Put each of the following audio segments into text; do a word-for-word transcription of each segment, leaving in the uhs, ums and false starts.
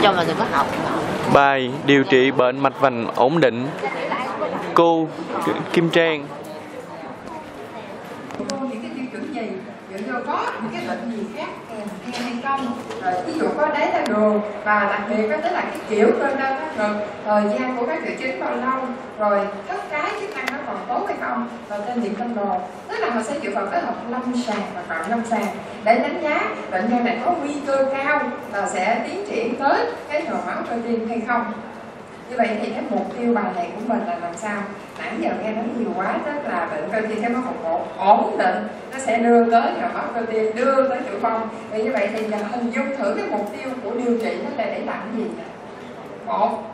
cho mình thì mất học. Bài điều trị bệnh mạch vành ổn định. Cô Kim Trang. Những cái tiêu chuẩn gì, ví dụ có những cái bệnh gì khác kèm theo hay không, rồi ví dụ có đái tháo đường, và đặc biệt đó là cái kiểu cơn đau thắt ngực, thời gian của các triệu chứng bao lâu, rồi thất cái chức năng nó còn tốt hay không, và tên điện tâm đồ. Tức là họ sẽ dựa vào kết hợp lâm sàng và cận lâm sàng để đánh giá bệnh nhân này có nguy cơ cao là sẽ tiến triển tới cái nhồi máu cơ tim hay không. Như vậy thì cái mục tiêu bài này của mình là làm sao? Nãy giờ nghe nói nhiều quá, tức là bệnh cơ tim thiếu máu cục bộ ổn định nó sẽ đưa tới nhồi máu cơ tim, đưa tới tử vong. Vì như vậy thì là hình dung thử cái mục tiêu của điều trị nó là để làm cái gì nè? Một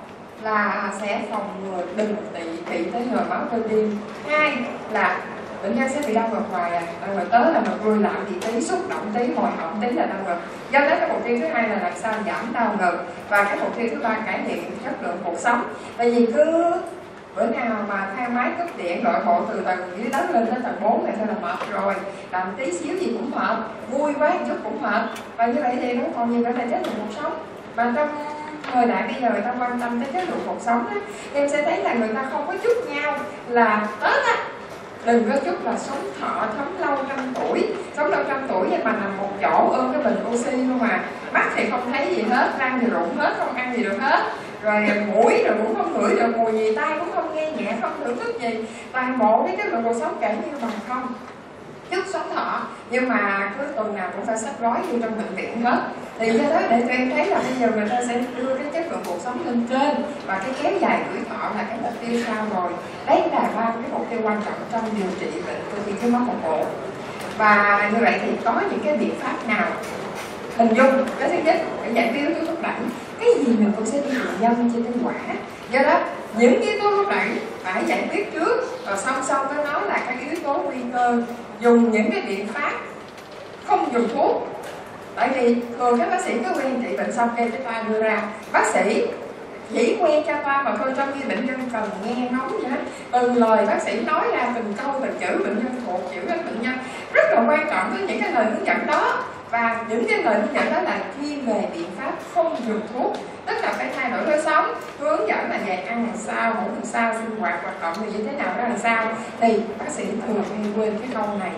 là sẽ phòng ngừa đừng bị bị tới nhồi máu cơ tim. Hai là bệnh nhân sẽ bị đau ngực hoài à, đau ngực tới là ngực lui lại thì tí, xúc động tí, hồi họng tí là đau ngực. Do đó cái mục tiêu thứ hai là làm sao giảm đau ngực, và cái mục tiêu thứ ba cải thiện chất lượng cuộc sống. Tại vì cứ bữa nào mà thang máy cấp điện nội bộ từ tầng dưới đất lên đến tầng bốn này thôi là mệt rồi, làm tí xíu gì cũng mệt, vui quá một chút cũng mệt, và như vậy thì nó còn gì nữa là chất lượng cuộc sống. Mà trong thời đại bây giờ người ta quan tâm tới chất lượng cuộc sống á, em sẽ thấy là người ta không có chúc nhau là Tết á, đừng có chúc là sống thọ sống lâu trăm tuổi, sống lâu trăm tuổi nhưng mà nằm một chỗ ôm cái bình oxy không mà, mắt thì không thấy gì hết, răng thì rụng hết, không ăn gì được hết, rồi mũi rồi cũng không ngửi được mùi gì, tai cũng không nghe nhạc, không thưởng thức gì, toàn bộ cái chất lượng cuộc sống kể như bằng không. Chúc sống thọ nhưng mà cứ tuần nào cũng phải xách gói vô trong bệnh viện hết. Thì do đó để tụi em thấy là bây giờ người ta sẽ đưa cái chất lượng cuộc sống lên trên, và cái kéo dài tuổi thọ là cái mục tiêu sao rồi. Đấy là ba cái mục tiêu quan trọng trong điều trị bệnh cơ tim thiếu máu cục bộ. Và như vậy thì có những cái biện pháp nào hình dung cái thứ nhất để giải quyết yếu tố thúc đẩy, cái gì mình cũng sẽ đi từ nhân cho đến quả. Do đó những yếu tố thúc đẩy phải giải quyết trước, và song song với nó là các yếu tố nguy cơ, dùng những cái biện pháp không dùng thuốc. Tại vì thường các bác sĩ cứ quen trị bệnh xong kê cho ta đưa ra, bác sĩ chỉ quen cho ta mà thôi, trong khi bệnh nhân cần nghe ngóng vậy. Từng lời bác sĩ nói ra, từng câu từng chữ bệnh nhân thuộc chữ các bệnh nhân rất là quan trọng với những cái lời hướng dẫn đó. Và những cái lời hướng dẫn đó là chuyên về biện pháp không dùng thuốc, tức là phải thay đổi lối sống, hướng dẫn là về ăn làm sao, ngủ làm sao, sinh hoạt hoạt động như thế nào, đó làm sao. Thì bác sĩ thường hay quên cái câu này.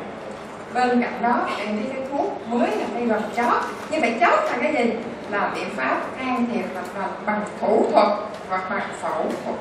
Bên cạnh đó em thấy cái thuốc mới là cái gần chót. Như vậy chót là cái gì? Là biện pháp can thiệp mạch vành bằng thủ thuật hoặc bằng phẫu thuật.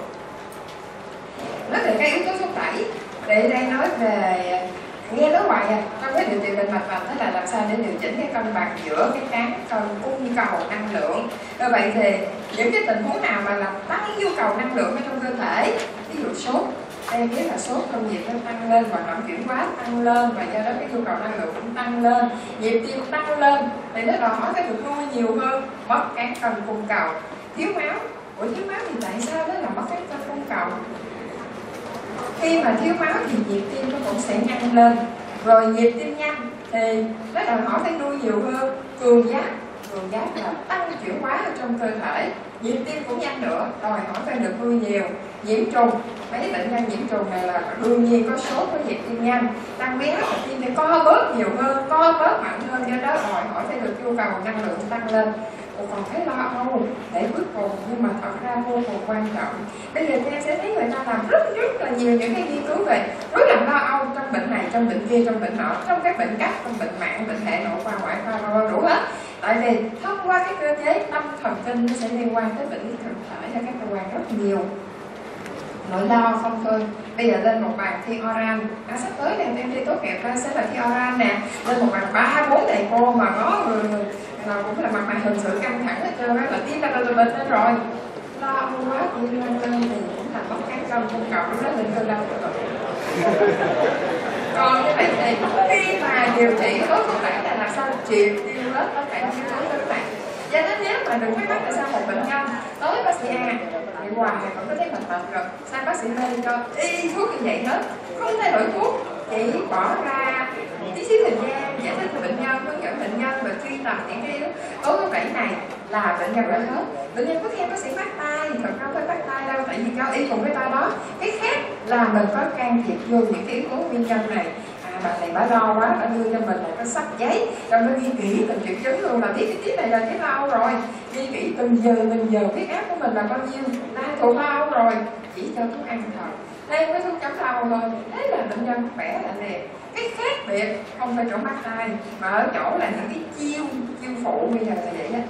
Nói về cái yếu tố thúc đẩy, để đây nói về nghe nói hoài à, trong cái điều trị bệnh mạch vành đó là làm sao để điều chỉnh cái cân bằng giữa cái cán cân cung cầu năng lượng. Như vậy thì những cái tình huống nào mà làm tăng nhu cầu năng lượng ở trong cơ thể, ví dụ sốt, em biết là sốt công việc nó tăng lên, hoạt động chuyển hóa tăng lên, và do đó cái nhu cầu năng lượng cũng tăng lên, nhịp tim tăng lên, thì nó đòi hỏi phải được nuôi nhiều hơn, mất cán cân cung cầu. Thiếu máu, ủa thiếu máu thì tại sao đó là mất cán cân cung cầu? Khi mà thiếu máu thì nhịp tim nó cũng sẽ nhanh lên, rồi nhịp tim nhanh thì nó đòi hỏi phải nuôi nhiều hơn, cường giáp. Cường giáp là tăng chuyển hóa ở trong cơ thể, nhịp tim cũng nhanh nữa, đòi hỏi phải được nuôi nhiều. Nhiễm trùng, mấy bệnh nhân nhiễm trùng này là đương nhiên có sốt, có nhịp tim nhanh, tăng huyết áp, tim phải co bớt nhiều hơn, co bớt mạnh hơn, do đó đòi hỏi phải được nhu cầu năng lượng tăng lên. Còn thấy lo âu để cuối cùng, nhưng mà thật ra vô cùng quan trọng. Bây giờ thì em sẽ thấy người ta làm rất rất là nhiều những cái nghiên cứu về rối loạn lo âu trong bệnh này, trong bệnh kia, trong bệnh nọ, trong các bệnh cách, trong bệnh mạng, bệnh hệ nội khoa, ngoại khoa, đủ hết. Tại vì thông qua cái cơ chế tâm thần kinh nó sẽ liên quan tới bệnh lý thực thể và các cơ quan rất nhiều. Nỗi lo không thôi. Bây giờ lên một bàn thi oral, à, sắp tới này em thi tốt nghiệp sẽ là thi oral nè, lên một bàn ba bốn thầy cô mà có người, người nào cũng là mặt mày hình sự căng thẳng hết trơn á, là tim là bệnh lên rồi, lo âu quá tim lên lên thì cũng là mất cán cân cung cầu, nó lên cơn đau rồi. Còn như vậy thì khi mà điều trị tốt thúc đẩy là làm sao triệt tiêu hết tất cả những yếu tố này. Do đó nếu mà đừng thắc mắc tại sao một bệnh nhân tới bác sĩ A thì hoài vẫn có thấy mệt mệt rồi, sang bác sĩ B cho y thuốc như vậy hết, không thay đổi thuốc, chỉ bỏ ra tí xíu thời gian giải thích cho bệnh nhân, hướng dẫn bệnh nhân và truy tầm những cái yếu tố thúc đẩy này là bệnh nhân đã hết. Bệnh nhân có theo bác sĩ bắt tay, thật không phải bắt tay đâu, tại vì cho y cùng cái tay đó. Cái khác là mình có can thiệp vô những cái yếu tố nguyên nhân này. À, bà này bà lo quá, bà đưa cho mình một cái sắp giấy cho nó ghi kỹ từng triệu chứng luôn, là biết cái tiếp này là cái lâu rồi, ghi kỹ từng giờ từng giờ huyết áp của mình là bao nhiêu, đang thuộc lâu rồi, chỉ cho thuốc ăn thôi, thêm cái thuốc chống đau thôi, thế là bệnh nhân khỏe lại liền. Cái khác biệt không phải chỗ mắc tay mà ở chỗ là những cái chiêu chiêu phụ bây giờ là vậy á.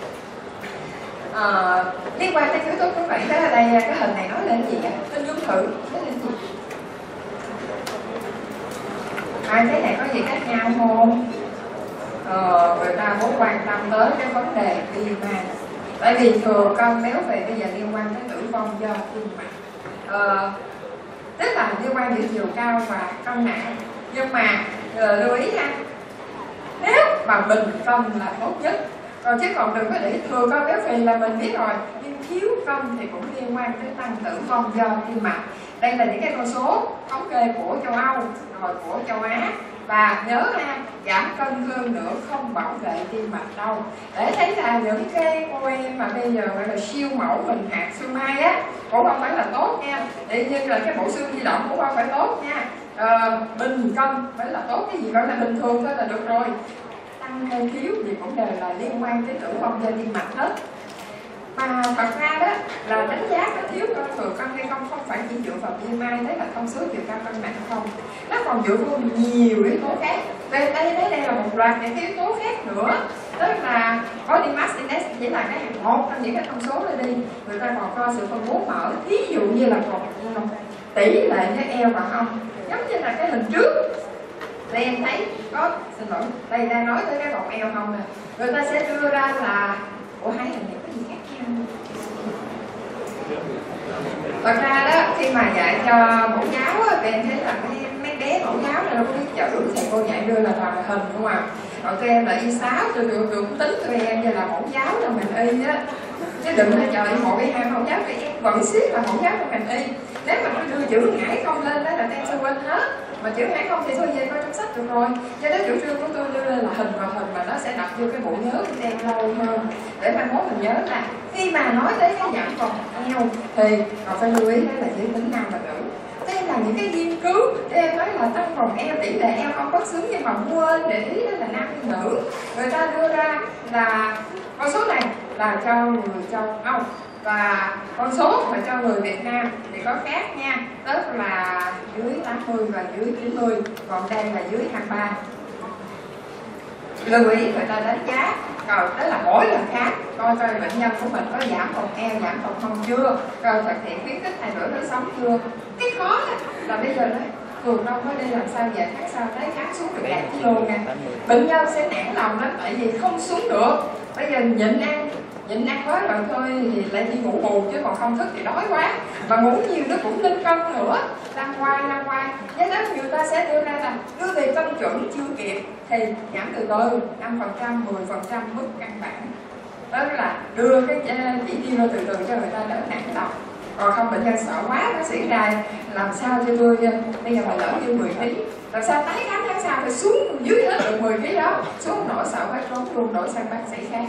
À, liên quan tới yếu tố thứ bảy đó, ở đây cái hình này nói lên gì ạ? Tinh dung thử nói lên gì? Ai thấy này có gì khác nhau không? Ờ, người ta muốn quan tâm tới cái vấn đề tim mạch, tại vì thừa cân béo phì bây giờ liên quan tới tử vong do tim mạch. Ờ, tức là liên quan đến chiều cao và cân nặng, nhưng mà uh, lưu ý nha, nếu mà bình cân là tốt nhất, còn chứ còn đừng có để thừa cân béo phì là mình biết rồi, nhưng thiếu cân thì cũng liên quan tới tăng tử vong do tim mạch. Đây là những cái con số thống kê của châu Âu rồi của châu Á, và nhớ ha, giảm cân hơn nữa không bảo vệ tim mạch đâu. Để thấy là những cái cô em mà bây giờ gọi là siêu mẫu hình hạt xương mai á cũng không phải là tốt nha, tự nhiên là cái bộ xương di động cũng không phải tốt nha. À, bình cân mới là tốt, cái gì gọi là bình thường thôi là được rồi, tăng hay thiếu thì cũng đều là liên quan tới tử vong do tim mạch hết. Mà thật ra đó là đánh giá có thiếu cân thừa cân hay không không phải chỉ dựa vào bê em i, đấy là thông số chiều cao cân nặng không, nó còn dựa vào nhiều yếu tố khác. Đây đây đây, đây là một loạt những cái yếu tố khác nữa, tức là body mass index chỉ là cái một trong những cái thông số này đi, người ta còn coi sự phân bố mỡ, ví dụ như là còn tỷ lệ với eo và hông, giống như là cái hình trước đây em thấy có, xin lỗi, đây đang nói tới cái vòng eo hông nè, người ta sẽ đưa ra là ủa hai hình này có gì khác nhau? Thật ra đó, khi mà dạy cho mẫu giáo á, thì em thấy là mấy, mấy bé mẫu giáo này đâu có biết chữ, thầy cô dạy đưa là toàn hình không à. Rồi tụi em là y sáu, tụi tụi tụi cũng tính tụi em như là mẫu giáo là mình y á. Chứ đừng là trời một y hai mẫu giáo thì em vẫn siết là mẫu giáo của mình y. Nếu mà tôi đưa chữ ngải không lên đó là em sẽ quên hết. Mà chữ ngải không thì thôi về coi trong sách được rồi. Do đó chủ trương của tôi đưa lên là hình và hình mà nó sẽ đặt vô cái bộ nhớ của em lâu hơn. Để mai mốt mình nhớ là khi mà nói tới cái dạng vòng eo thì còn phải lưu ý đó là giới tính nam và nữ. Đây là những cái nghiên cứu để em nói là tăng vòng eo, tỷ lệ eo không có xứng, nhưng mà quên để ý đó là nam hay nữ. Người ta đưa ra là con số này là cho người châu Âu và con số mà cho người Việt Nam thì có khác nha, tức là dưới tám mươi và dưới chín mươi, còn đây là dưới hai mươi ba. Lưu ý người ta đánh giá, rồi đó là mỗi lần khác coi coi bệnh nhân của mình có giảm vòng eo, giảm vòng hông chưa, rồi thực hiện khuyến khích thay đổi lối sống chưa. Cái khó đó là bây giờ đấy thường đâu có đi làm sao về tháng sau tới kháng xuống được đạt kilo nha, bệnh nhân sẽ nản lòng lắm tại vì không xuống được. Bây giờ nhịn ăn nhịn ăn quá rồi thôi thì lại đi ngủ bù, chứ còn không thức thì đói quá, mà ngủ nhiều nó cũng lên cân nữa, lan qua lan qua. Do đó người ta sẽ đưa ra là đưa về cân chuẩn chưa kịp thì giảm từ từ năm phần trăm, mười phần trăm mức căn bản, đó là đưa cái chỉ tiêu từ từ cho người ta đỡ nản lòng. Còn không bệnh nhân sợ quá, bác sĩ ra làm sao cho tôi bây giờ mà lỡ như mười ký, làm sao tái khám tháng sau phải xuống dưới hết được mười ký đó, xuống nổi sợ quá trốn luôn, đổi sang bác sĩ khác.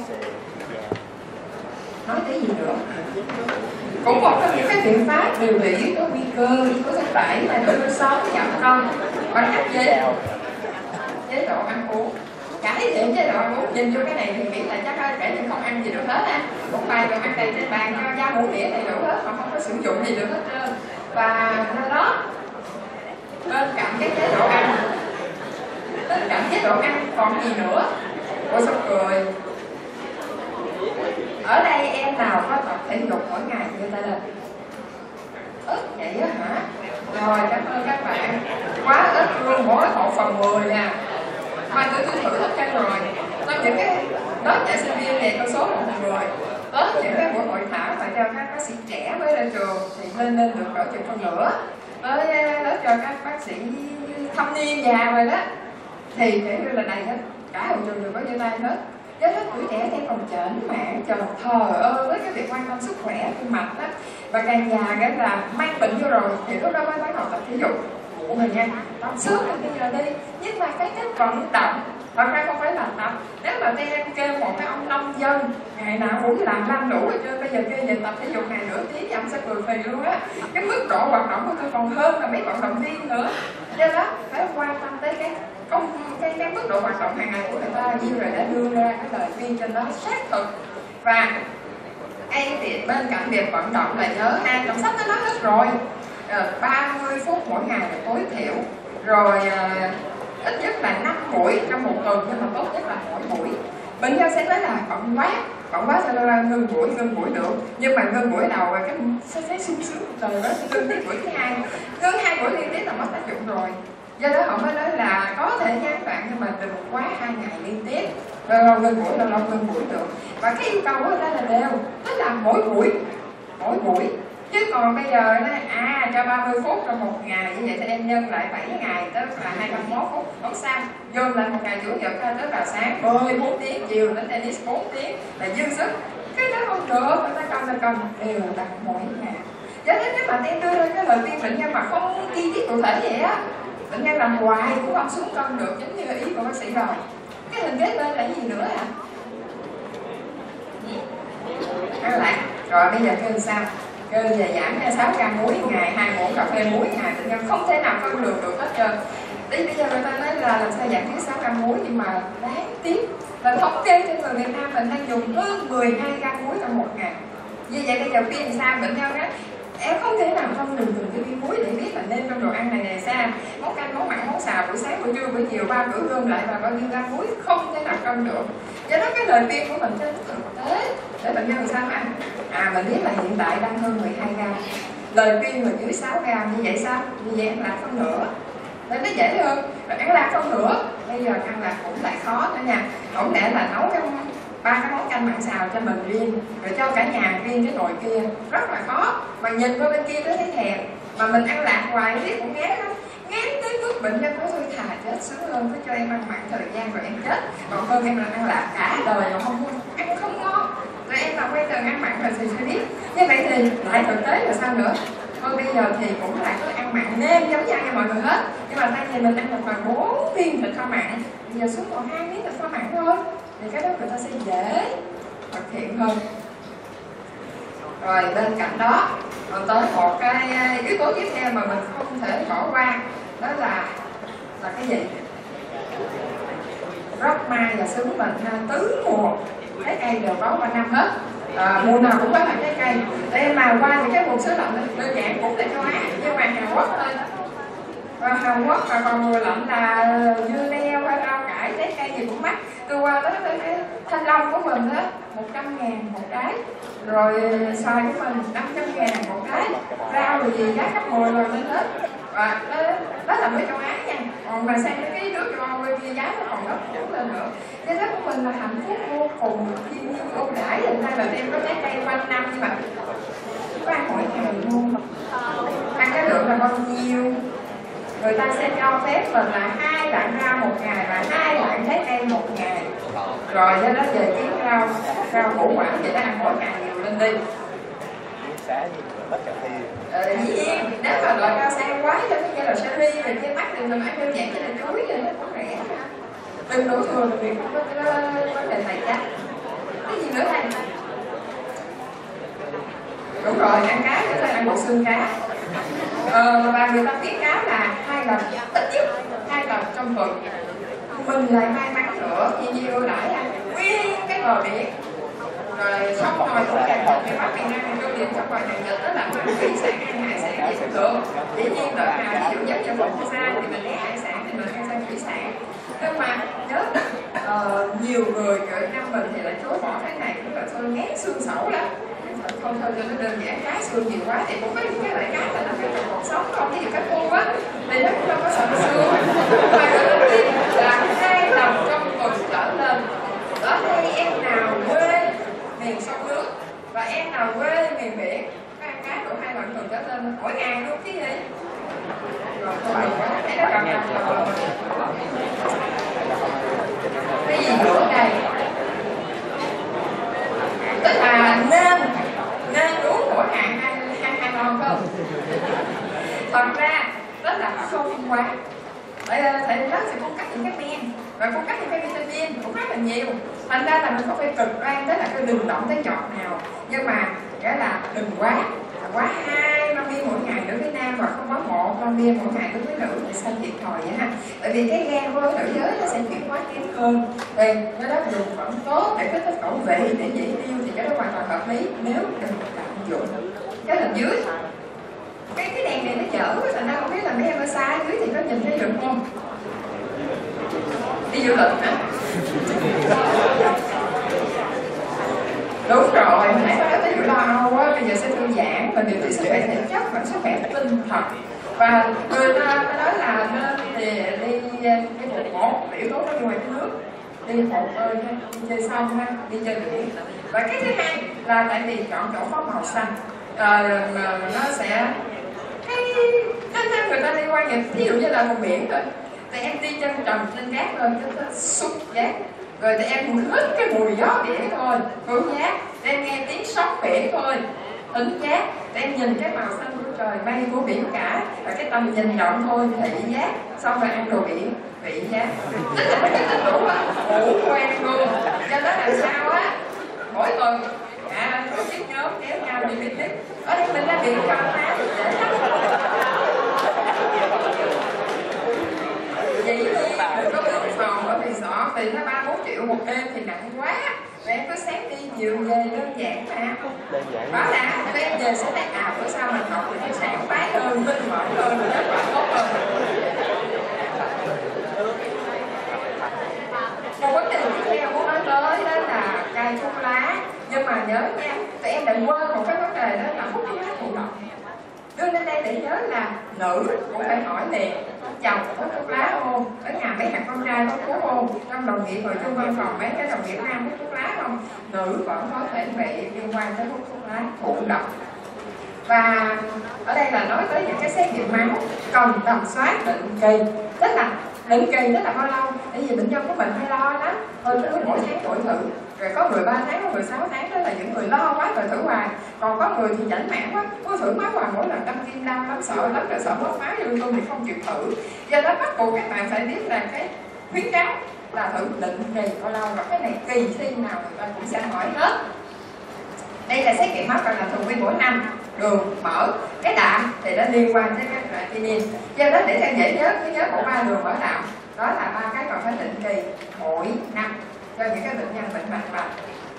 Nói tới gì nữa? Cũng một trong những cái biện pháp điều trị yếu tố nguy cơ, yếu tố thúc đẩy là đổi lối sống, giảm cân, còn áp chế chế độ ăn uống, cải thiện chế độ ăn uống. Nhìn vô cái này thì nghĩ là chắc là kể như không ăn gì được hết á, một vài đồ ăn đầy trên bàn cho da muỗng đĩa đầy đủ hết mà không có sử dụng gì được hết trơn. Và đó bên cạnh cái chế độ ăn, bên cạnh chế độ ăn còn gì nữa? Ủa sao cười? Ở đây em nào có tập thể dục mỗi ngày như ta lên? Ít vậy á hả? Rồi cảm ơn các bạn. Quá ít luôn, mỗi một phần mười nè. Mai tôi tôi thử hết trơn rồi. Trong những cái đó chạy sinh viên này con số một phần mười. Tới những cái buổi hội thảo mà cho các bác sĩ trẻ mới ra trường thì lên lên được cỡ chừng phân nửa. Tới đó cho các bác sĩ thâm niên già rồi đó thì kể như là này hết, cả hội trường đều có giơ tay hết. Do đó tuổi trẻ thì còn chểnh mảng, chờ thờ ơ với cái việc quan tâm sức khỏe tim mạch đó, và càng già cái là mang bệnh vô rồi thì lúc đó mới bắt đầu tập thể dục. Ủa mình nha, tập sớm rồi bây giờ đi, nhưng mà cái cách vận động Thật ra không phải là tập. Nếu mà em kêu một cái ông nông dân ngày nào cũng làm lăn đủ rồi trơn, bây giờ kêu về tập thể dục ngày nửa tiếng thì ông sẽ cười phì luôn á. Cái mức độ hoạt động của tôi còn hơn là mấy vận động viên nữa. Do đó phải quan tâm tới cái công cái, cái mức độ hoạt động hàng ngày của người ta, như rồi đã đưa ra cái lời khuyên trên đó xác thực. Và ngay thì bên cạnh việc vận động là nhớ ha, trong sách nó nói hết rồi, ba mươi phút mỗi ngày là tối thiểu, rồi uh, ít nhất là năm buổi trong một tuần, nhưng mà tốt nhất là mỗi buổi. Bệnh nhân sẽ nói là bận quá, bận quá sao ra ngưng buổi, ngưng buổi được, nhưng mà ngưng buổi đầu cái sẽ thấy sung sướng trời đó, ngưng tiếp buổi thứ hai, ngưng hai buổi liên tiếp là mất tác dụng rồi. Do đó họ mới nói là có thể gián đoạn nhưng mà đừng quá hai ngày liên tiếp, rồi lâu ngưng buổi, lâu lâu ngưng buổi được. Và cái yêu cầu của ta là đều, tức là mỗi buổi, mỗi buổi. Chứ còn bây giờ nói à cho ba mươi phút trong một ngày, như vậy thì em nhân lại bảy ngày, tức là hai trăm mốt phút, không sao. Dồn lại một ngày chủ nhật ha, tức là sáng bơi bốn tiếng, chiều đến tennis bốn tiếng là dư sức. Cái đó không được, người ta cần là cần đều đặn mỗi ngày. Cho nên nếu mà em đưa ra cái lời khuyên bệnh nhân mà không chi tiết cụ thể vậy á, bệnh nhân làm hoài cũng không xuống cân được, giống như ý của bác sĩ rồi. Cái hình kế bên là gì nữa à? Ăn lại. Rồi bây giờ kêu sao? Kêu về giảm sáu gam muối ngày, hai muỗng cà phê muối ngày, bệnh nhân không thể nào phân lường được hết trơn. Đi bây giờ người ta nói là làm sao giảm thiếu sáu gam muối, nhưng mà đáng tiếc là thống kê trên người Việt Nam mình đang dùng hơn mười hai gam muối trong một ngày. Như vậy bây giờ khuyên sao bệnh nhân á, em không thể nào phân lường từng cái viên muối để biết là nên trong đồ ăn này này sao, món canh, món mặn, món xào, buổi sáng, buổi trưa, buổi chiều ba bữa gom lại và bao nhiêu gam muối không thể nào cân được. Do đó cái lời khuyên của mình trên thực tế để bệnh nhân làm sao ăn. À mình biết là hiện tại đang hơn mười hai gam, lời khuyên là dưới sáu gam, như vậy sao? Như vậy ăn lạc phân nửa để nó dễ hơn. Rồi ăn lạc phân nửa, bây giờ ăn lạc cũng lại khó nữa nha. Không lẽ là nấu cái ba cái món canh mặn xào cho mình riêng, rồi cho cả nhà riêng cái nồi kia, rất là khó. Mà nhìn qua bên kia tới thấy thèm, mà mình ăn lạc hoài biết cũng ngán lắm. Ngán tới mức bệnh nhân có thôi thà chết sướng hơn, cứ cho em ăn mặn thời gian rồi em chết, còn hơn em là ăn lạc cả đời mà không ăn không ngon. Rồi em mà quay thường ăn mặn rồi thì sẽ biết. Như vậy thì lại thực tế là sao nữa? Thôi bây giờ thì cũng là cứ ăn mặn nêm giống như ăn cho mọi người hết, nhưng mà thay vì mình ăn một phần bốn viên thịt kho mặn, bây giờ xuống còn hai miếng thịt kho mặn thôi, thì cái đó người ta sẽ dễ thực hiện hơn. Rồi bên cạnh đó còn tới một cái yếu tố tiếp theo mà mình không thể bỏ qua, đó là là cái gì? Róc mai và xứ mình ha, tứ mùa trái cây đều có qua năm hết. À, mùa nào cũng có loại trái cây. Để mà qua những cái vùng xứ lạnh đơn giản cũng là châu Á, nhưng mà Hàn Quốc thôi. Và Hàn Quốc mà còn mùa lạnh là dưa leo hay rau cải, trái cây gì cũng mắc. Tôi qua tới cái thanh long của mình đó một trăm ngàn một trái, rồi xoài của mình năm trăm ngàn một trái, rau rồi gì giá gấp mười rồi lên hết. Và đó, đó là với châu Á nha. Còn mà sang cái nước châu Âu kia giá nó còn gấp bốn lên nữa. Cái đó của mình là hạnh phúc vô cùng, thiên nhiên ưu đãi, hiện nay là em có trái cây quanh năm, nhưng mà có ăn mỗi ngày luôn, ăn cái lượng là bao nhiêu. Người ta sẽ cho phép mình là hai lạng rau một ngày và hai lạng trái cây một ngày. Rồi do đó về kiếm rau, rau củ quả thì đã ăn mỗi ngày nhiều lên đi. Ờ, dĩ nhiên, nếu mà loại rau xanh quá cho cái là seri rồi kia mắc thì mình ăn đơn giản cho là chuối rồi nó cũng rẻ. Đừng đổ thừa là việc không có vấn đề này chắc. Cái gì nữa đây? Đúng rồi, ăn cá chúng ta ăn bộ xương cá. Ờ, và người ta khuyến cáo là hai lần, ít nhất hai lần trong tuần. Mình lại may mắn nữa, chi nhiêu ưu đãi ăn nguyên cái bờ biển. Rồi xong rồi cũng càng thật thì Bắc Việt Nam mình ưu điểm trong ngoài hàng dịch đó là ăn thủy sản, ăn hải sản gì cũng được. Dĩ nhiên đợt nào ví dụ giống như vùng xa thì mình lấy hải sản thì mình ăn sang thủy sản. Nhưng mà nhớ uh, nhiều người Việt Nam mình thì lại chối bỏ cái này, cũng là thôi ngán xương sẩu lắm. Không thôi cho nó đơn giản, cá xương nhiều quá thì cũng có những cái loại cá là nó phải trong cuộc sống, không ví dụ cá khô á thì nó cũng không có sợi xương. Và là hai lần trong tuần trở lên. Ở đây em nào quê miền sông nước và em nào quê miền biển có ăn cá đủ hai lần tuần trở lên mỗi ngày luôn chứ gì. Rồi thôi đừng quá, thấy nó cầm cầm rồi. Cái gì nữa đây? Tức là nên nên uống mỗi ngày hai hai hai lon không? Thật ra rất là không quá. Tại tại đó sẽ cung cấp những cái men và cung cấp những cái vitamin cũng rất là nhiều. Thành ra là mình không phải cực đoan tới là cái đừng động tới giọt nào, nhưng mà cái là đừng quá quá hai lon bia mỗi ngày đối với nam và không quá một lon bia mỗi ngày đối với nữ để sao thiệt thòi vậy ha. Bởi vì cái gan của nữ giới nó sẽ chuyển hóa kém hơn, thì nó đó là dùng phẩm tốt để kích thích khẩu vị để dễ tiêu thì cái đó hoàn toàn hợp lý nếu đừng lạm dụng. Cái hình dưới cái cái đèn này nó dở quá, thành ra không biết là mấy em ở xa dưới thì có nhìn thấy được không? Đi du lịch hả? Đúng rồi, hồi nãy có nói tới vụ lo âu á, bây giờ sẽ thư giãn và điều trị sức khỏe thể chất và sức khỏe tinh thần. Và người ta mới nói là nên thì đi cái một một yếu tố có ngoài cái nước, đi một ơi ha, đi chơi sông ha, đi chơi biển. Và cái thứ hai là tại vì chọn chỗ có màu xanh, à, nó sẽ cái cái người ta đi qua nghiệp, ví dụ như là vùng biển thôi, thì em đi chân trần trên cát thôi, nó xúc giác. Rồi thì em hít cái mùi gió biển thôi, hưởng giác, em nghe tiếng sóng biển thôi, thính giác, em nhìn cái màu xanh của trời, mây của biển cả, và cái tầm nhìn rộng thôi, thị giác, xong rồi ăn đồ biển, vị giác. Tức là cái tính đủ á, đủ quen luôn. Cho đó là sao á, mỗi tuần, à, có chiếc nhóm kéo nhau đi picnic, ở đây mình ra biển cho ăn mát, dễ lắm. Vậy thì đừng có buồn sòn ở resort thì nó ba bốn triệu một đêm thì nặng quá. Và em cứ sáng đi chiều về đơn giản mà. Đó là tụi em về sẽ thấy à bữa sau mình học thì nó sảng khoái hơn, tinh mỏi hơn, kết quả tốt hơn. Một vấn đề tiếp theo muốn nói tới đó là cai thuốc lá. Nhưng mà nhớ nha, tụi em đừng quên một cái vấn đề đó là hút thuốc lá thụ động. Đưa lên đây để nhớ là nữ cũng phải hỏi liền, chồng có thuốc lá không? Ở nhà mấy thằng con trai có thuốc không? Trong đồng nghiệp rồi trong văn phòng mấy cái đồng nghiệp nam có thuốc lá không? Nữ vẫn có thể bị liên quan tới hút thuốc lá thụ động. Và ở đây là nói tới những cái xét nghiệm máu cần tầm soát định kỳ, tức là định kỳ tức là bao lâu? Tại vì bệnh nhân của mình hay lo lắm, thôi cứ mỗi tháng tuổi thử. Rồi có mười ba tháng, có mười sáu tháng đó là những người lo quá rồi thử hoài. Còn có người thì chảnh mãn quá, có thử máu hoài mỗi lần đâm kim đâm lắm, sợ lắm, rồi sợ mất máu vô tôi thì không chịu thử. Do đó bắt buộc các bạn phải biết là cái khuyến cáo là thử định kỳ bao lâu, và cái này kỳ thi nào người ta cũng sẽ hỏi hết. Đây là xét nghiệm máu cần làm thường quy mỗi năm. Đường, mỡ, cái đạm thì nó liên quan tới các creatinine. Do đó để cho dễ nhớ, cứ nhớ bộ ba đường mỡ đạm. Đó là ba cái còn phải định kỳ mỗi năm cho những cái bệnh nhân bệnh mạch vành.